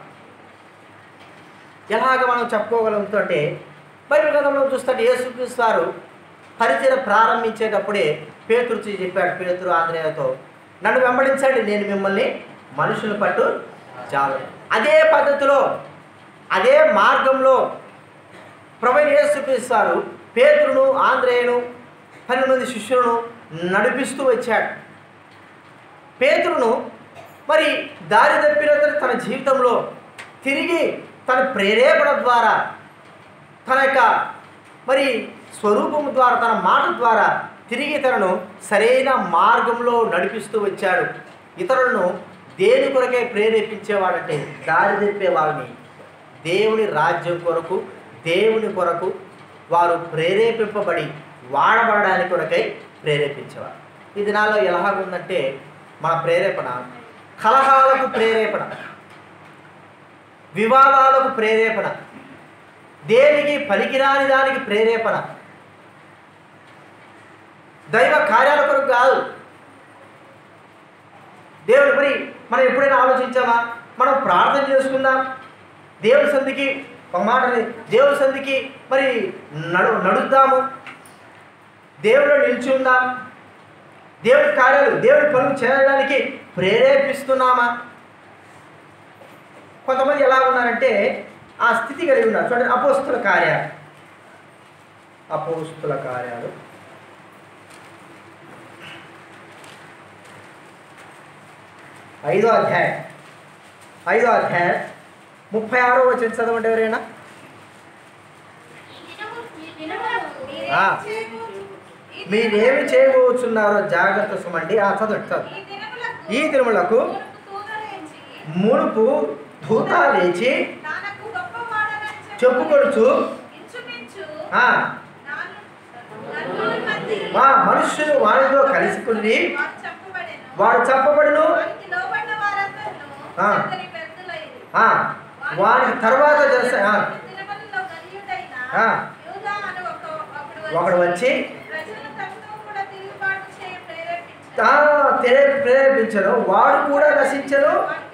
ఎలాగ మనం చెప్పుకోగలుగుతుంటే బైబిల్ గ్రంథంలో చూస్తుంటే యేసుక్రీస్తు వారు పరిచయం ప్రారంభించేటప్పుడే పేతురు చెప్పాడు, పేతురు ఆంద్రేయతో, నన్ను వెంబడించండి, నేను మిమ్మల్ని మనుషులు పట్టు చాలు. అదే పద్ధతిలో అదే మార్గంలో ప్రభువైన యేసుక్రీస్తు వారు పేతురును ఆంద్రేయను పన్నెండు మంది శిష్యులను నడిపిస్తూ వచ్చాడు. పేతురును మరి దారి తప్పిన తన జీవితంలో తిరిగి తన ప్రేరేపణ ద్వారా తన యొక్క మరి స్వరూపము ద్వారా తన మాట ద్వారా తిరిగి తనను సరైన మార్గంలో నడిపిస్తూ వచ్చాడు. ఇతరులను దేని కొరకే ప్రేరేపించేవాడంటే దారి తెప్పే వాళ్ళని దేవుని రాజ్యం కొరకు దేవుని కొరకు వారు ప్రేరేపింపబడి వాడబడడానికి కొరకై ప్రేరేపించేవారు. ఈ దినాల్లో ఎలాగుందంటే మన ప్రేరేపణ కలహాలకు ప్రేరేపణ, వివాదాలకు ప్రేరేపణ, దేనికి పనికిరాని దానికి ప్రేరేపణ, దైవ కార్యాల కొరకు కాదు. దేవుడు మరి మనం ఎప్పుడైనా ఆలోచించామా? మనం ప్రార్థన చేసుకుందాం, దేవుని సంధికి ఒక మాట దేవుని సంధికి మరి నడు నడుద్దాము, దేవుడు నిలిచి ఉందాం, దేవుడి కార్యాలు దేవుడి పనులు చేయడానికి ప్రేరేపిస్తున్నామా? కొంతమంది ఎలా ఉన్నారంటే ఆ స్థితి కలిగి ఉన్నారు. చూడండి, అపోస్తుల కార్యాలు అపోస్తుల కార్యాలు ఐదో అధ్యాయం ఐదో అధ్యాయం ముప్పై ఆరో వచ్చిన చదవండి ఎవరైనా. మీరేమి చేయబోతున్నారో జాగ్రత్త సుమండి. ఆ చదవండి చదవండి. ఈ దినములకు మునుపు దూత లేచి చెప్పుకొడుచు మా మనుష్యులు వారితో కలుసుకుని వాడు చెప్పబడును, వారి తర్వాత చేస్తా ఒకడు వచ్చి ప్రేరేపించను, వాడు కూడా నశించను.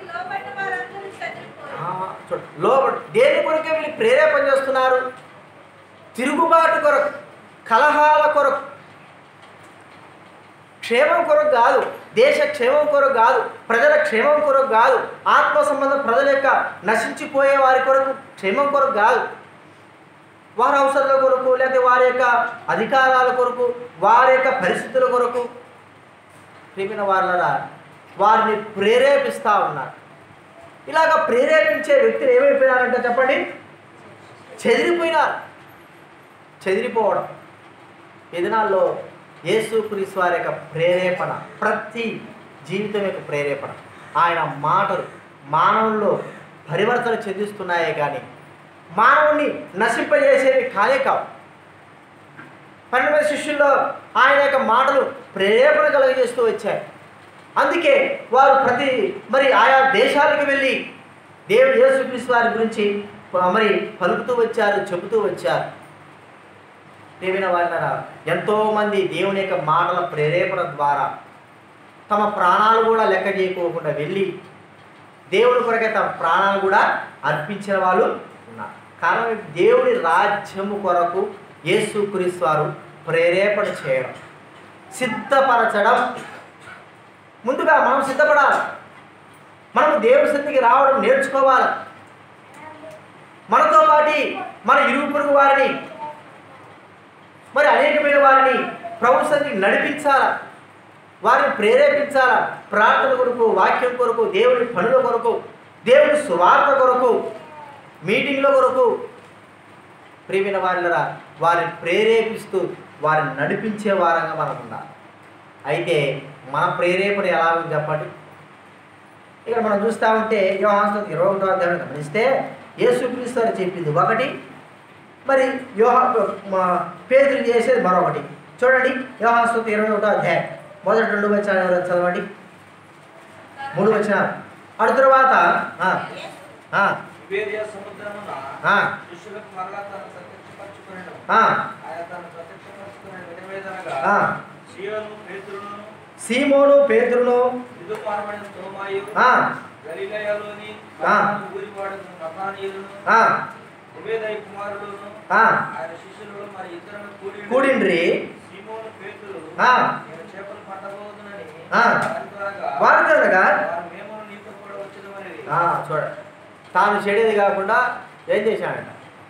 లోబడు దేని కొరకే వీళ్ళు ప్రేరేపణ చేస్తున్నారు? తిరుగుబాటు కొరకు, కలహాల కొరకు, క్షేమం కొరకు కాదు, దేశ క్షేమం కొరకు కాదు, ప్రజల క్షేమం కొరకు కాదు, ఆత్మ సంబంధం ప్రజల యొక్క నశించిపోయే వారి కొరకు క్షేమం కొరకు కాదు, వారి అవసరాల కొరకు లేకపోతే వారి యొక్క అధికారాల కొరకు వారి యొక్క పరిస్థితుల కొరకు ప్రియమైన వాళ్ళరా వారిని ప్రేరేపిస్తూ ఉన్నారు. ఇలాగ ప్రేరేపించే వ్యక్తులు ఏమైపోయినారంటే చెప్పండి, చెదిరిపోయినారు. చెదిరిపోవడం ఈ దినాల్లో యేసుక్రీస్తు వారి యొక్క ప్రేరేపణ, ప్రతి జీవితం యొక్క ప్రేరేపణ, ఆయన మాటలు మానవుల్లో పరివర్తన చెందిస్తున్నాయే కానీ మానవుని నశింపజేసేవి కానే కావు. పన్నెండు మంది శిష్యుల్లో ఆయన యొక్క మాటలు ప్రేరేపణ కలుగజేస్తూ వచ్చాయి. అందుకే వారు ప్రతి మరి ఆయా దేశాలకు వెళ్ళి దేవుడు యేసుక్రీస్తు వారి గురించి మరి పలుకుతూ వచ్చారు, చెబుతూ వచ్చారు. దేవుని వారినరా ఎంతోమంది దేవుని యొక్క మాటల ప్రేరేపణ ద్వారా తమ ప్రాణాలు కూడా లెక్క చేయకోకుండా వెళ్ళి దేవుని కొరకే తమ ప్రాణాలు కూడా అర్పించిన వాళ్ళు ఉన్నారు. కారణం దేవుని రాజ్యము కొరకు యేసుక్రీస్తు వారు ప్రేరేపణ చేయడం, సిద్ధపరచడం. ముందుగా మనం సిద్ధపడాలి. మనం దేవుని సన్నిధికి రావడం నేర్చుకోవాలి. మనతో పాటు మన ఇరుగు పొరుగు వారిని మరి అనేకమైన వారిని ప్రభు సన్నిధికి నడిపించాలా, వారిని ప్రేరేపించాలా. ప్రార్థన కొరకు, వాక్యం కొరకు, దేవుని పనుల కొరకు, దేవుని సువార్త కొరకు, మీటింగ్ల కొరకు ప్రియమైన వారిలా వారిని ప్రేరేపిస్తూ వారిని నడిపించే వారంగా మనం ఉండాలి. అయితే మన ప్రేరేపణ ఎలా ఉంది చెప్పండి. ఇక్కడ మనం చూస్తూ ఉంటే యోహాను సువార్త ఇరవై ఒకటో అధ్యాయం గమనిస్తే యేసుక్రీస్తు వారు చెప్పింది ఒకటి, మరి యోహా పేతురు చేసేది మరొకటి. చూడండి, యోహాను సువార్త ఇరవై ఒకటో అధ్యాయం మొదటి రెండు వచనాలు చదవండి, మూడు వచనాలు. అటు తర్వాత సీమోను పేతురును కూడిండ్రి. వాడుతుండగా చూడండి, తాను చెడేది కాకుండా ఏం చేశాడంట,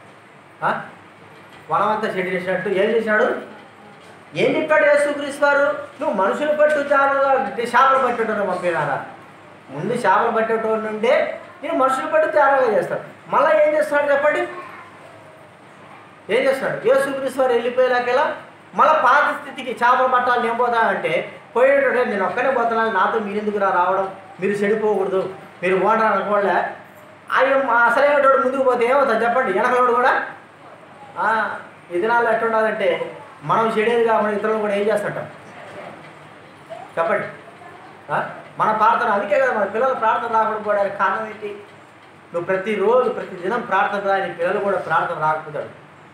వనమంతా చెడు చేసినట్టు ఏం చేశాడు, ఏం చెప్పాడు యేసుక్రీస్తు వారు? నువ్వు మనుషులు పట్టు చాలా చేపలు పట్టేటోని పంపినారా? ముందు చేపలు పట్టేటోని నుండే నేను మనుషులు బట్టి తేడాగా చేస్తాడు. మళ్ళీ ఏం చేస్తాడు చెప్పండి? ఏం చేస్తాడు? యేసుక్రీస్తు వారు వెళ్ళిపోయేలాకెలా మళ్ళీ పాత స్థితికి చేపలు పట్టాలి నేను పోతా అంటే పోయేటోడే నేను ఒక్కనే పోతున్నాను, నాతో మీరు ఎందుకు రా రావడం, మీరు చెడిపోకూడదు, మీరు ఓడరా అనుకోలే. ఆయన అసలైనటువంటి ముందుకు పోతే ఏమవుతుంది చెప్పండి? వెనకలోడు కూడా ఈ దినాల్లో ఎట్లుండాలంటే మనం చెడేది కాకుండా ఇతరులు కూడా ఏం చేస్తుంటాం చెప్పండి? మన ప్రార్థన అందుకే కదా మన పిల్లలు ప్రార్థన రాకపోవడానికి కారణం ఏంటి? నువ్వు ప్రతిరోజు ప్రతి దినం ప్రార్థన రా, నీ పిల్లలు కూడా ప్రార్థన రాకపోతాడు.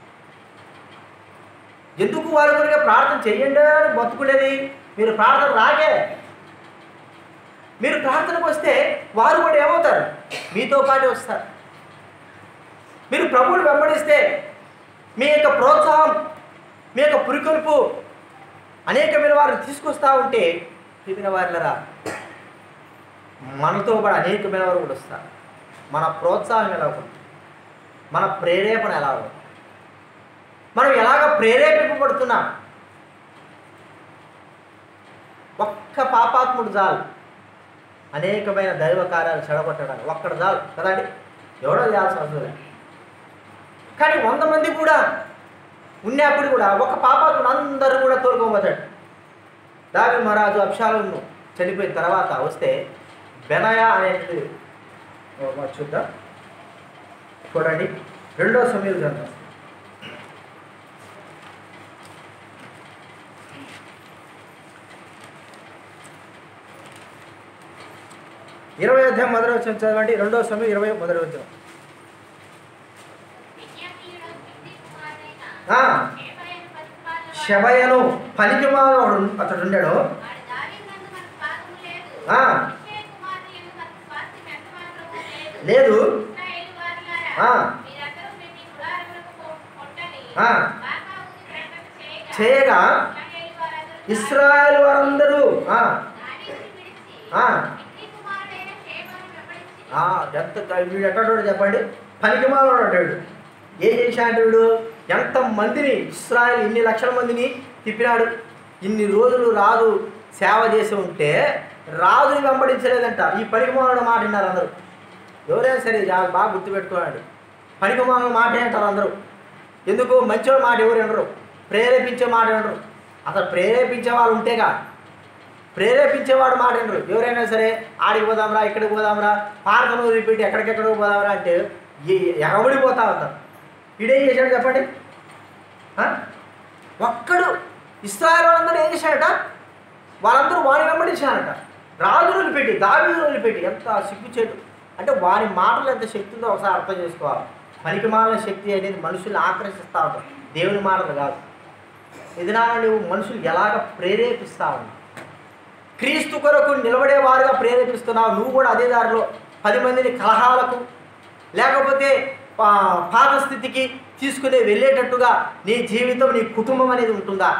ఎందుకు వారి కొరికే ప్రార్థన చెయ్యండి అని బతుకునేది? మీరు ప్రార్థన రాకే, మీరు ప్రార్థనకు వస్తే వారు కూడా ఏమవుతారు? మీతో పాటు వస్తారు. మీరు ప్రభువుని వెంబడిస్తే మీ యొక్క ప్రోత్సాహం, మీ యొక్క పురికొల్పు అనేకమైన వారిని తీసుకొస్తూ ఉంటే తిరిగిన వారిలరా మనతో కూడా అనేకమైన వారు కూడా వస్తారు. మన ప్రోత్సాహం ఎలా ఉంటుంది? మన ప్రేరేపణ ఎలా ఉంటుంది? మనం ఎలాగ ప్రేరేపింపబడుతున్నాం? ఒక్క పాపాత్ముడు చాలు అనేకమైన దైవ కార్యాలు చెడగొట్టడానికి, ఒక్కడ చాలు కదండి, ఎవడో చేయాల్సిన అవసరం లేదు. కానీ వంద మంది కూడా ఉన్నప్పుడు కూడా ఒక పాపాత్ముడు అందరూ కూడా తోలుకోబోతాడు. దావీదు మహారాజు అబ్షాలోము చనిపోయిన తర్వాత వస్తే బెనయా అనేది చూద్దాం, చూడండి రెండో సమూయేలు గ్రంథం ఇరవై అధ్యాయం మొదటి వచనం చదవండి. రెండో సమూయేలు ఇరవై మొదటి వచనం. షెబయను పనికిమాలోడు అతడు ఉండాడు. లేదు చేయగా ఇశ్రాయేలు వారందరూ ఎంత వీడు ఎట్టాడు చెప్పండి? పనికిమాలోడు అంటాడు. ఏం చేశాడు వీడు? ఎంతమందిని ఇశ్రాయేలు ఇన్ని లక్షల మందిని తిప్పినాడు. ఇన్ని రోజులు రాజు సేవ చేసి ఉంటే రాజుని వెంబడించలేదంట. ఈ పనికిమాలను మాట విన్నారు అందరూ. ఎవరైనా సరే బాగా గుర్తుపెట్టుకోండి, పనికిమాలను మాట అంటారు అందరూ. ఎందుకు? మంచివాడు మాట ఎవరు వినరు, ప్రేరేపించే మాట వినరు. అసలు ప్రేరేపించే వాళ్ళు ఉంటేగా, ప్రేరేపించేవాడు మాట వినరు. ఎవరైనా సరే ఆడికి పోదాంరా, ఇక్కడికి పోదాంరా, పార్కను రిపీట్ ఎక్కడికెక్కడికి పోదాంరా అంటే ఎగబడిపోతా ఉంటారు. వీడేం చేశాడు చెప్పండి? ఒక్కడు ఇశ్రాయేలు వాళ్ళందరూ ఏం చేశాడట? వాళ్ళందరూ వాని వెంబడించారట. రాజును వదిలిపెట్టి, దావీదును వదిలిపెట్టి. ఎంత సిగ్గుచేటు అంటే వాని మాటలు ఎంత శక్తి ఉందో ఒకసారి అర్థం చేసుకోవాలి. పనికిమాలిన శక్తి అనేది మనుషుల్ని ఆకర్షిస్తూ ఉంటాం, దేవుని మాటలు కాదు. ఇదినా నువ్వు మనుషులు ఎలాగ ప్రేరేపిస్తా ఉన్నావు? క్రీస్తు కొరకు నిలబడేవారుగా ప్రేరేపిస్తున్నావు. నువ్వు కూడా అదే దారిలో పది మందిని కలహాలకు లేకపోతే పాత స్థితికి తీసుకునే వెళ్ళేటట్టుగా నీ జీవితం, నీ కుటుంబం అనేది ఉంటుందా?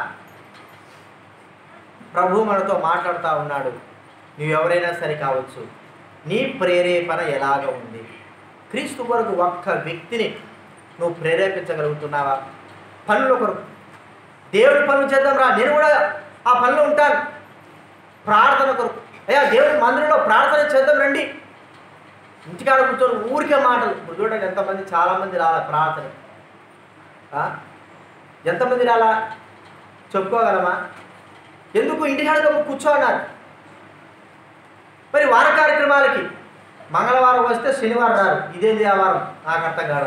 ప్రభు మనతో మాట్లాడుతూ ఉన్నాడు. నువ్వు ఎవరైనా సరే కావచ్చు, నీ ప్రేరేపణ ఎలాగ ఉంది? క్రీస్తు కొరకు ఒక్క వ్యక్తిని నువ్వు ప్రేరేపించగలుగుతున్నావా? పనుల కొరకు దేవుడి పనులు చేద్దాం రా, నేను కూడా ఆ పనిలో ఉంటాను. ప్రార్థన కొరకు అయ్యా దేవుడి మందిరంలో ప్రార్థన చేద్దాం రండి. ఇంటికాడ కూర్చొని ఊరికే మాటలు. ఇప్పుడు చూడండి ఎంతమంది, చాలామంది రాలా ప్రార్థన. ఎంతమంది రాలా చెప్పుకోగలమా? ఎందుకు? ఇంటికాడ కూర్చోన్నారు. మరి వార కార్యక్రమాలకి మంగళవారం వస్తే శనివారం రారు. ఇదేంది ఆ వారం? నాకు అర్థం కాదు.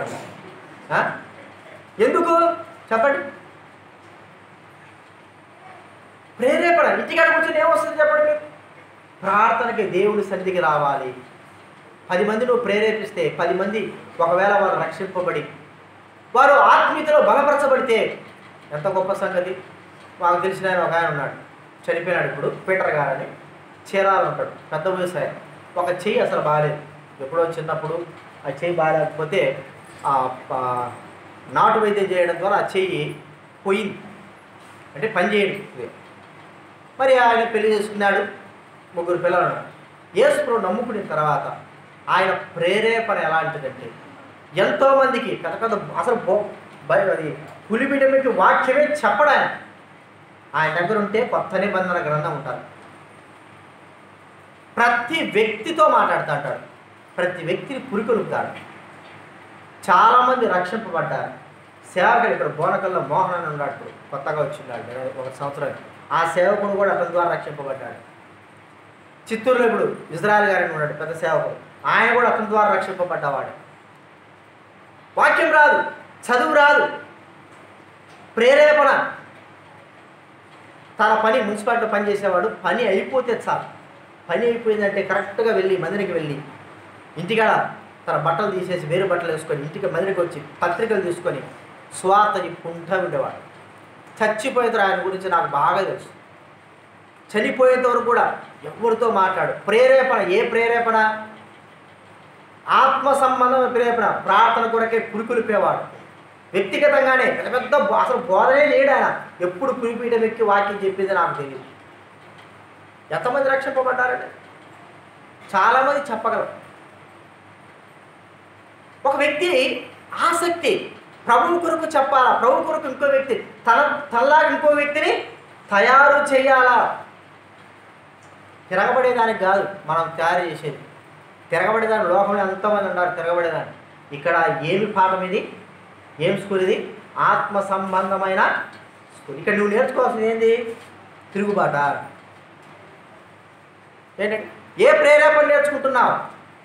ఎందుకు చెప్పండి? ప్రేరేపణ. ఇంటికాడ కూర్చొని ఏమొస్తుంది చెప్పండి? ప్రార్థనకి దేవుడి సన్నిధికి రావాలి. పది మంది నువ్వు ప్రేరేపిస్తే పది మంది ఒకవేళ వారు రక్షింపబడి వారు ఆత్మీయతలో బలపరచబడితే ఎంత గొప్ప సంగతి. మాకు తెలిసిన ఆయన ఒక ఆయన ఉన్నాడు, చనిపోయినాడు ఇప్పుడు, పీటర్ గారని. చీరాలు ఉంటాడు, పెద్ద వ్యవసాయం. ఒక చెయ్యి అసలు బాగాలేదు. ఎప్పుడో చిన్నప్పుడు ఆ చెయ్యి బాగాలేకపోతే నాటు వైద్యం చేయడం ద్వారా ఆ చెయ్యి పోయింది, అంటే పని చేయడం. మరి ఆయన పెళ్లి చేసుకున్నాడు, ముగ్గురు పిల్లలు. యేసుప్రభువు నమ్ముకున్న తర్వాత ఆయన ప్రేరేపణ ఎలాంటిదంటే ఎంతోమందికి పెద్ద పెద్ద అసలు అది పులిబిడ్డ మీకు వాక్యమే చెప్పడాయన. ఆయన దగ్గర ఉంటే కొత్త నిబంధన గ్రంథం ఉంటారు. ప్రతి వ్యక్తితో మాట్లాడుతూ అంటాడు. ప్రతి వ్యక్తిని పురికొలుపుతాడు. చాలామంది రక్షింపబడ్డారు. సేవకులు ఇక్కడ బోనకల్లో మోహన్ అని ఉన్నాడు, కొత్తగా వచ్చిన్నాడు ఒక సంవత్సరం. ఆ సేవకుడు కూడా అతని ద్వారా రక్షింపబడ్డాడు. చిత్తూరులో ఇప్పుడు ఇజ్రాయల్ గారిని ఉన్నాడు పెద్ద సేవకుడు, ఆయన కూడా అతని ద్వారా రక్షింపబడ్డవాడు. వాక్యం రాదు, చదువు రాదు, ప్రేరేపణ. తన పని మున్సిపాలిటీలో పని చేసేవాడు, పని అయిపోతే చాలు. పని అయిపోయిందంటే కరెక్ట్గా వెళ్ళి మందిరికి వెళ్ళి ఇంటికాడ తన బట్టలు తీసేసి వేరే బట్టలు వేసుకొని ఇంటికి మందిరికి వచ్చి పత్రికలు తీసుకొని స్వార్థ చెప్పుకుంటూ ఉండేవాడు. చచ్చిపోయేంత ఆయన గురించి నాకు బాగా తెలుసు. చనిపోయేంత వరకు కూడా ఎవరితో మాట్లాడు. ప్రేరేపణ, ఏ ప్రేరేపణ? ఆత్మ సంబంధమైన ప్రేరేపణ. ప్రార్థన కొరకే పురికొలిపేవాడు. వ్యక్తిగతంగానే పెద్ద పెద్ద అసలు బోధనే లేడు ఆయన. ఎప్పుడు పురిపీఠం ఎక్కి వాక్యం చెప్పింది నాకు తెలియదు. ఎంతమంది రక్షింపబడ్డారంటే చాలామంది చెప్పగలరు. ఒక వ్యక్తి ఆసక్తి, ప్రభు కొరకు చెప్పాలా, ప్రభు కొరకు ఇంకో వ్యక్తి తన తనలాగా ఇంకో వ్యక్తిని తయారు చేయాలా. తిరగబడేదానికి కాదు మనం తయారు చేసేది. తిరగబడేదాన్ని లోకంలో ఎంతోమంది ఉన్నారు తిరగబడేదాన్ని. ఇక్కడ ఏమి పాఠం ఇది, ఏం స్కూల్ ఇది? ఆత్మ సంబంధమైన స్కూల్. ఇక్కడ నువ్వు నేర్చుకోవాల్సింది ఏంది? తిరుగుబాట. ఏంటంటే ఏ ప్రేరేపణ నేర్చుకుంటున్నావు?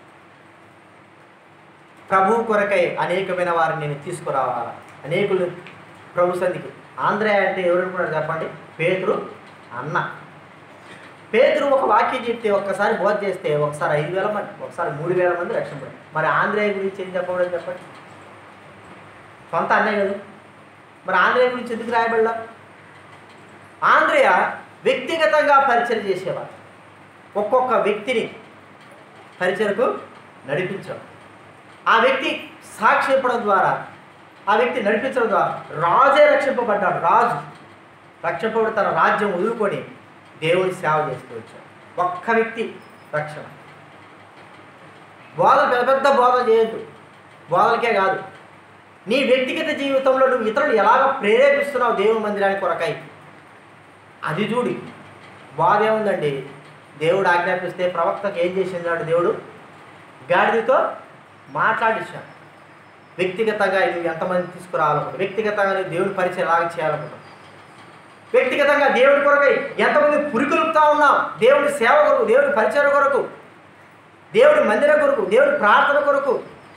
ప్రభు కొరకై అనేకమైన వారిని నేను తీసుకురావాలా. అనేకులు ప్రభు సంధికి. ఆంధ్రే అంటే ఎవరు అనుకున్నారు చెప్పండి? పేతురు అన్న. పేతురు ఒక వాక్యం చెప్తే ఒక్కసారి బోధ చేస్తే ఒకసారి ఐదు వేల మంది, ఒకసారి మూడు వేల మంది రక్షింపడి. మరి ఆంధ్రేయ గురించి ఏం చెప్పకూడదు చెప్పండి? సొంత అన్నయ్య కదా. మరి ఆంధ్రేయ గురించి ఎందుకు రాయబడ్డా? ఆంధ్రేయ వ్యక్తిగతంగా పరిచయం చేసేవాడు. ఒక్కొక్క వ్యక్తిని పరిచయకు నడిపించాడు. ఆ వ్యక్తి సాక్షి చెప్పడం ద్వారా, ఆ వ్యక్తి నడిపించడం ద్వారా రాజే రక్షింపబడ్డాడు. రాజు రక్షింపబడి తన రాజ్యం వదులుకొని దేవుని సేవ చేస్తూ వచ్చాడు. ఒక్క వ్యక్తి రక్షణ. బోధలు పెద్ద పెద్ద బోధలు చేయొద్దు. బోధలకే కాదు, నీ వ్యక్తిగత జీవితంలో నువ్వు ఇతరులు ఎలాగ ప్రేరేపిస్తున్నావు దేవుని మందిరానికి కొరకై అది చూడి. బోధ ఏముందండి? దేవుడు ఆజ్ఞాపిస్తే ప్రవక్తకు ఏం చేసినాడు? దేవుడు గాడిదతో మాట్లాడించాడు. వ్యక్తిగతంగా నువ్వు ఎంతమంది తీసుకురావాలనుకుంటావు? వ్యక్తిగతంగా నువ్వు దేవుని పరిచయం ఎలాగ చేయాలనుకుంటావు? వ్యక్తిగతంగా దేవుడి కొరకై ఎంతమంది పురికొలుపుతా ఉన్నావు? దేవుడి సేవ కొరకు, దేవుడి పరిచయం కొరకు, దేవుడి మందిరం కొరకు, దేవుడి ప్రార్థన కొరకు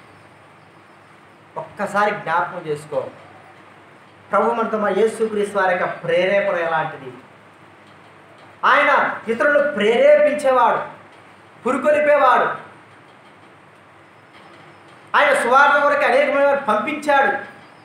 ఒక్కసారి జ్ఞాపకం చేసుకో. ప్రభు మనతో మా యేసుక్రీస్తు వారి యొక్క ప్రేరేపణ ఎలాంటిది? ఆయన ఇతరులు ప్రేరేపించేవాడు, పురికొలిపేవాడు. ఆయన సువార్త కొరకు అనేకమైన వారు పంపించాడు,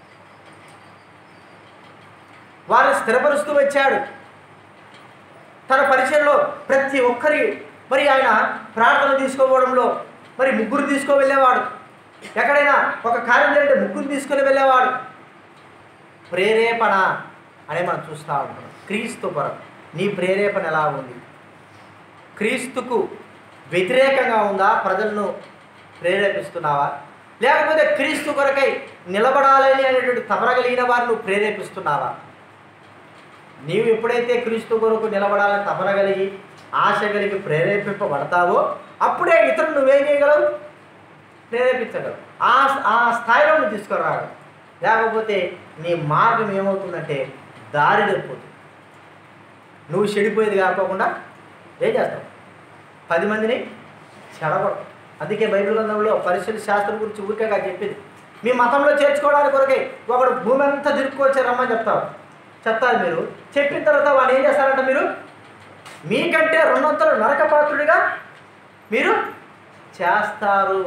వారిని స్థిరపరుస్తూ వచ్చాడు. తన పరిచయంలో ప్రతి ఒక్కరి మరి ఆయన ప్రార్థన తీసుకోవడంలో మరి ముగ్గురు తీసుకో వెళ్ళేవాడు. ఎక్కడైనా ఒక కార్యం జరిగితే ముగ్గురు తీసుకొని వెళ్ళేవాడు. ప్రేరేపణ అనే మనం చూస్తూ ఉంటాం. క్రీస్తు కొరకు నీ ప్రేరేపణ ఎలా ఉంది? క్రీస్తుకు వ్యతిరేకంగా ఉందా? ప్రజలను ప్రేరేపిస్తున్నావా? లేకపోతే క్రీస్తు కొరకై నిలబడాలని అనేటువంటి తపన కలిగిన వారు నువ్వు ప్రేరేపిస్తున్నావా? నీవు ఎప్పుడైతే క్రీస్తు కొరకు నిలబడాలని తపన కలిగి ఆశ కలిగి ప్రేరేపింపబడతావో అప్పుడే ఇతరులు నువ్వేం చేయగలవు? ప్రేరేపించగలవు. ఆ ఆ స్థాయిలో నువ్వు తీసుకురాగలవు. లేకపోతే నీ మార్గం ఏమవుతుందంటే దారి తప్పిపోతుంది. నువ్వు చెడిపోయేది కాకోకుండా ఏం చేస్తావు? పది మందిని చెడగొడతావు. అందుకే బైబిల్ గ్రంథంలో పరిశుద్ధ శాస్త్రం గురించి ఊరికేగా చెప్పింది. మీ మతంలో చేర్చుకోవడానికి కొరకే ఒకడు భూమి అంతా తిరుక్కొచ్చి రమ్మని చెప్తారు చెప్తారు మీరు చెప్పిన తర్వాత వాళ్ళు ఏం చేస్తారంట? మీరు మీకంటే రెండొంతలు నరకపాత్రుడిగా మీరు చేస్తారు.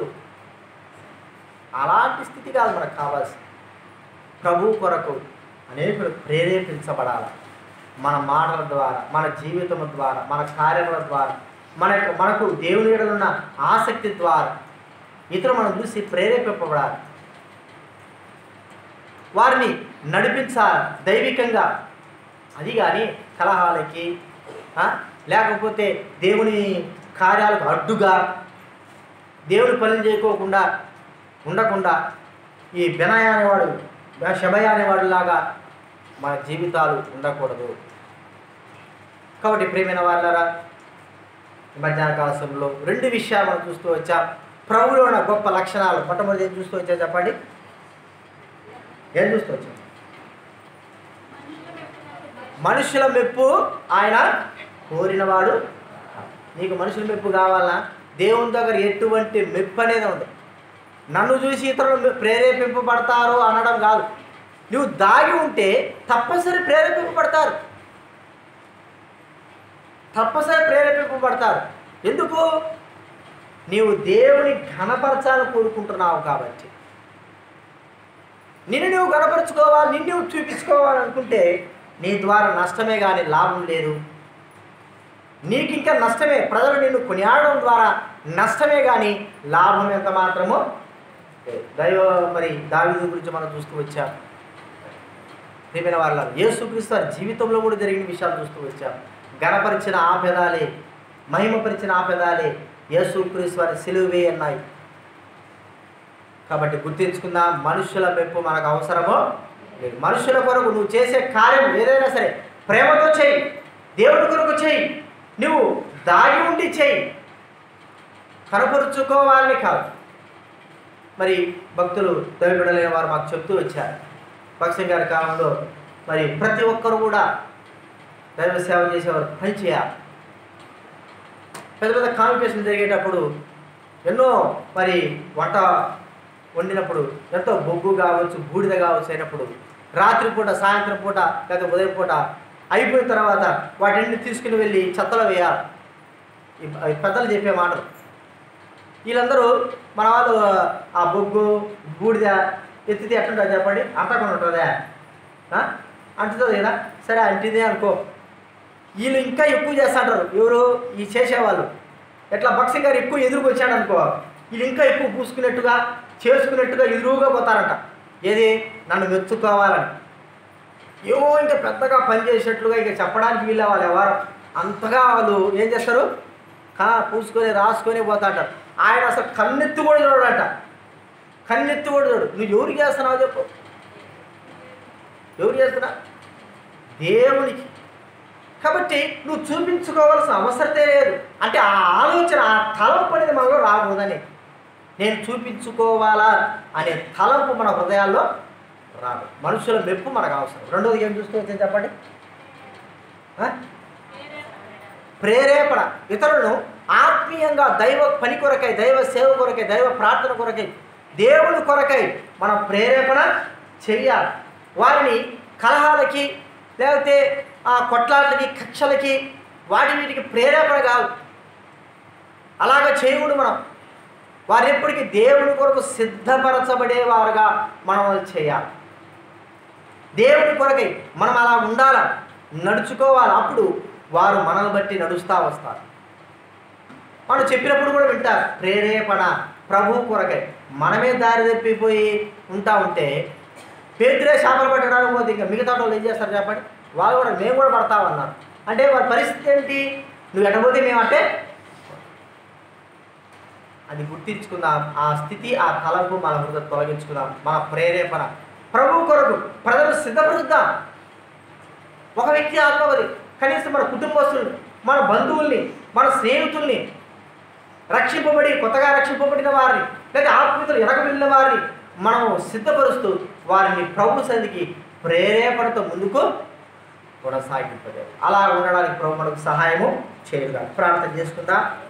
అలాంటి స్థితి కాదు మనకు కావాల్సింది. ప్రభు కొరకు అనేకులు ప్రేరేపించబడాలి. మన మాటల ద్వారా, మన జీవితం ద్వారా, మన కార్యముల ద్వారా, మనకు మనకు దేవుని ఎడల ఉన్న ఆసక్తి ద్వారా ఇతరులు మనం చూసి ప్రేరేపింపబడాలి. వారిని నడిపించాలి దైవికంగా. అది కానీ కలహాలకి లేకపోతే దేవుని కార్యాలకు అడ్డుగా దేవుని పనులు చేయకోకుండా ఉండకుండా ఈ బెనయ అనేవాడు షబయ అనేవాడు లాగా మన జీవితాలు ఉండకూడదు. కాబట్టి ప్రియమైన వాళ్ళారా, మధ్యాహ్న కాల సమయంలో రెండు విషయాలు మనం చూస్తూ వచ్చాం. ప్రభువులో ఉన్న గొప్ప లక్షణాలు మొట్టమొదటి ఏం చూస్తూ వచ్చా చెప్పండి? ఏం చూస్తూ వచ్చా? మనుషుల మెప్పు ఆయన కోరినవాడు. నీకు మనుషుల మెప్పు కావాలా? దేవుని దగ్గర ఎటువంటి మెప్పు అనేది ఉంది. నన్ను చూసి ఇతరులు ప్రేరేపింపబడతారు అనడం కాదు. నువ్వు దాగి ఉంటే తప్పనిసరి ప్రేరేపింపబడతారు, తప్పనిసరి ప్రేరేపింపబడతారు. ఎందుకు? నీవు దేవుని ఘనపరచాలని కోరుకుంటున్నావు కాబట్టి. నిన్ను నువ్వు ఘనపరచుకోవాలి, నిన్ను నువ్వు చూపించుకోవాలనుకుంటే నీ ద్వారా నష్టమే కానీ లాభం లేదు. నీకు ఇంకా నష్టమే. ప్రజలు నిన్ను కొనియాడడం ద్వారా నష్టమే కానీ లాభం ఎంత మాత్రమో. దైవ మరి దావీదు గురించి మనం చూస్తూ వచ్చాం. ప్రియమైన వాళ్ళ యేసుక్రీస్తు వారి జీవితంలో కూడా జరిగిన విషయాలు చూస్తూ వచ్చాం. ఘనపరిచిన ఆ పెదాలే, మహిమపరిచిన ఆ పెదాలే యేసుక్రీస్తు వారి సిలువే అన్నాయి. కాబట్టి గుర్తించుకుందాం, మనుషుల మెప్పు మనకు అవసరమో లేదు. మనుషుల కొరకు నువ్వు చేసే కార్యం ఏదైనా సరే ప్రేమతో చేయి, దేవుడి కొరకు చేయి. నువ్వు దాగి ఉండి చేయి, కనపరుచుకోవాలని కాదు. మరి భక్తులు దైవబిడ్డలైన వారు మాకు చెప్తూ వచ్చారు. భక్సింగ్ గారి కాలంలో మరి ప్రతి ఒక్కరు కూడా దైవ సేవ చేసేవారు పని చేయాలి. పెద్ద పెద్ద కాన్వకేషన్ జరిగేటప్పుడు ఎన్నో మరి వంట వండినప్పుడు ఎంతో బొగ్గు కావచ్చు, బూడిద కావచ్చు అయినప్పుడు రాత్రిపూట, సాయంత్రం పూట లేదా ఉదయం పూట అయిపోయిన తర్వాత వాటిని తీసుకుని వెళ్ళి చెత్తలో వేయాలి. ఈ పెద్దలు చెప్పే మాటలు. వీళ్ళందరూ మన వాళ్ళు ఆ బొగ్గు బూడిద ఎత్తితే ఎట్లుంటుంది చెప్పండి? అంటకుండా ఉంటుందా? అంటుతుంది కదా. సరే అంటిదే అనుకో. వీళ్ళు ఇంకా ఎక్కువ చేస్తుంటారు. ఎవరు? ఈ చేసేవాళ్ళు. ఎట్లా భక్సింగ్ గారు ఎక్కువ ఎదురుకు వచ్చాడు అనుకో, వీళ్ళు ఇంకా ఎక్కువ పూసుకున్నట్టుగా చేసుకున్నట్టుగా ఎదురుగా పోతారంట. ఏది? నన్ను మెచ్చుకోవాలని. ఏమో ఇంకా పెద్దగా పనిచేసేట్లుగా ఇక చెప్పడానికి వీళ్ళ వాళ్ళు ఎవరు అంతగా వాళ్ళు ఏం చేస్తారు? కా పూసుకొని రాసుకొని పోతాంటారు. ఆయన అసలు కన్నెత్తి కూడా చూడడంట. కన్నెత్తి కూడా చూడు. నువ్వు ఎవరికి చేస్తున్నావు చెప్పు? ఎవరు చేస్తున్నా? దేవునికి. కాబట్టి నువ్వు చూపించుకోవాల్సిన అవసరతే లేదు. అంటే ఆ ఆలోచన, ఆ తలంపు అనేది మనలో రాకూడదని, నేను చూపించుకోవాలా అనే తలంపు మన హృదయాల్లో రాదు. మనుషుల మెప్పు మనకు అవసరం. రెండోది ఏం చూస్తూ వచ్చింది చెప్పండి? ప్రేరేపణ. ఇతరులను ఆత్మీయంగా దైవ పని కొరకై, దైవ సేవ కొరకై, దైవ ప్రార్థన కొరకై, దేవుని కొరకై మనం ప్రేరేపణ చెయ్యాలి. వారిని కలహాలకి లేకపోతే ఆ కొట్లాటలకి, కక్షలకి, వాటి వీటికి ప్రేరేపణ కాదు. అలాగ చేయకూడదు. మనం వారు ఎప్పటికీ దేవుని కొరకు సిద్ధపరచబడేవారుగా మనం చేయాలి. దేవుని కొరకై మనం అలా ఉండాలి, నడుచుకోవాలి. అప్పుడు వారు మనల్ని బట్టి నడుస్తూ వస్తారు. మనం చెప్పినప్పుడు కూడా వింటారు. ప్రేరేపణ ప్రభువు కొరకై. మనమే దారి తప్పిపోయి ఉంటా ఉంటే పేతురే చేపలు పట్టడానికి పోతే ఇంకా మిగతా వాళ్ళు ఏం చేస్తారు చెప్పండి? వాళ్ళు కూడా మేము కూడా పడతామన్నారు. అంటే వారి పరిస్థితి ఏంటి? నువ్వు ఎటపోతే మేమంటే అది గుర్తించుకుందాం. ఆ స్థితి, ఆ తలంపు మన హృదయ తొలగించుకుందాం. మన ప్రేరేపణ ప్రభువు కొరకు ప్రజలు సిద్ధపరుద్దాం. ఒక వ్యక్తి ఆత్మవది కనీసం మన కుటుంబస్తుల్ని, మన బంధువుల్ని, మన స్నేహితుల్ని, రక్షింపబడి కొత్తగా రక్షింపబడిన వారిని, లేదా ఆత్మీయులు ఎనకబడిన వారిని మనం సిద్ధపరుస్తూ వారిని ప్రభు సన్నిధికి ప్రేరేపణతో ముందుకు కొనసాగింపలేదు. అలా ఉండడానికి ప్రభు మనకు సహాయము చేయగలరు. ప్రార్థన చేసుకుందాం.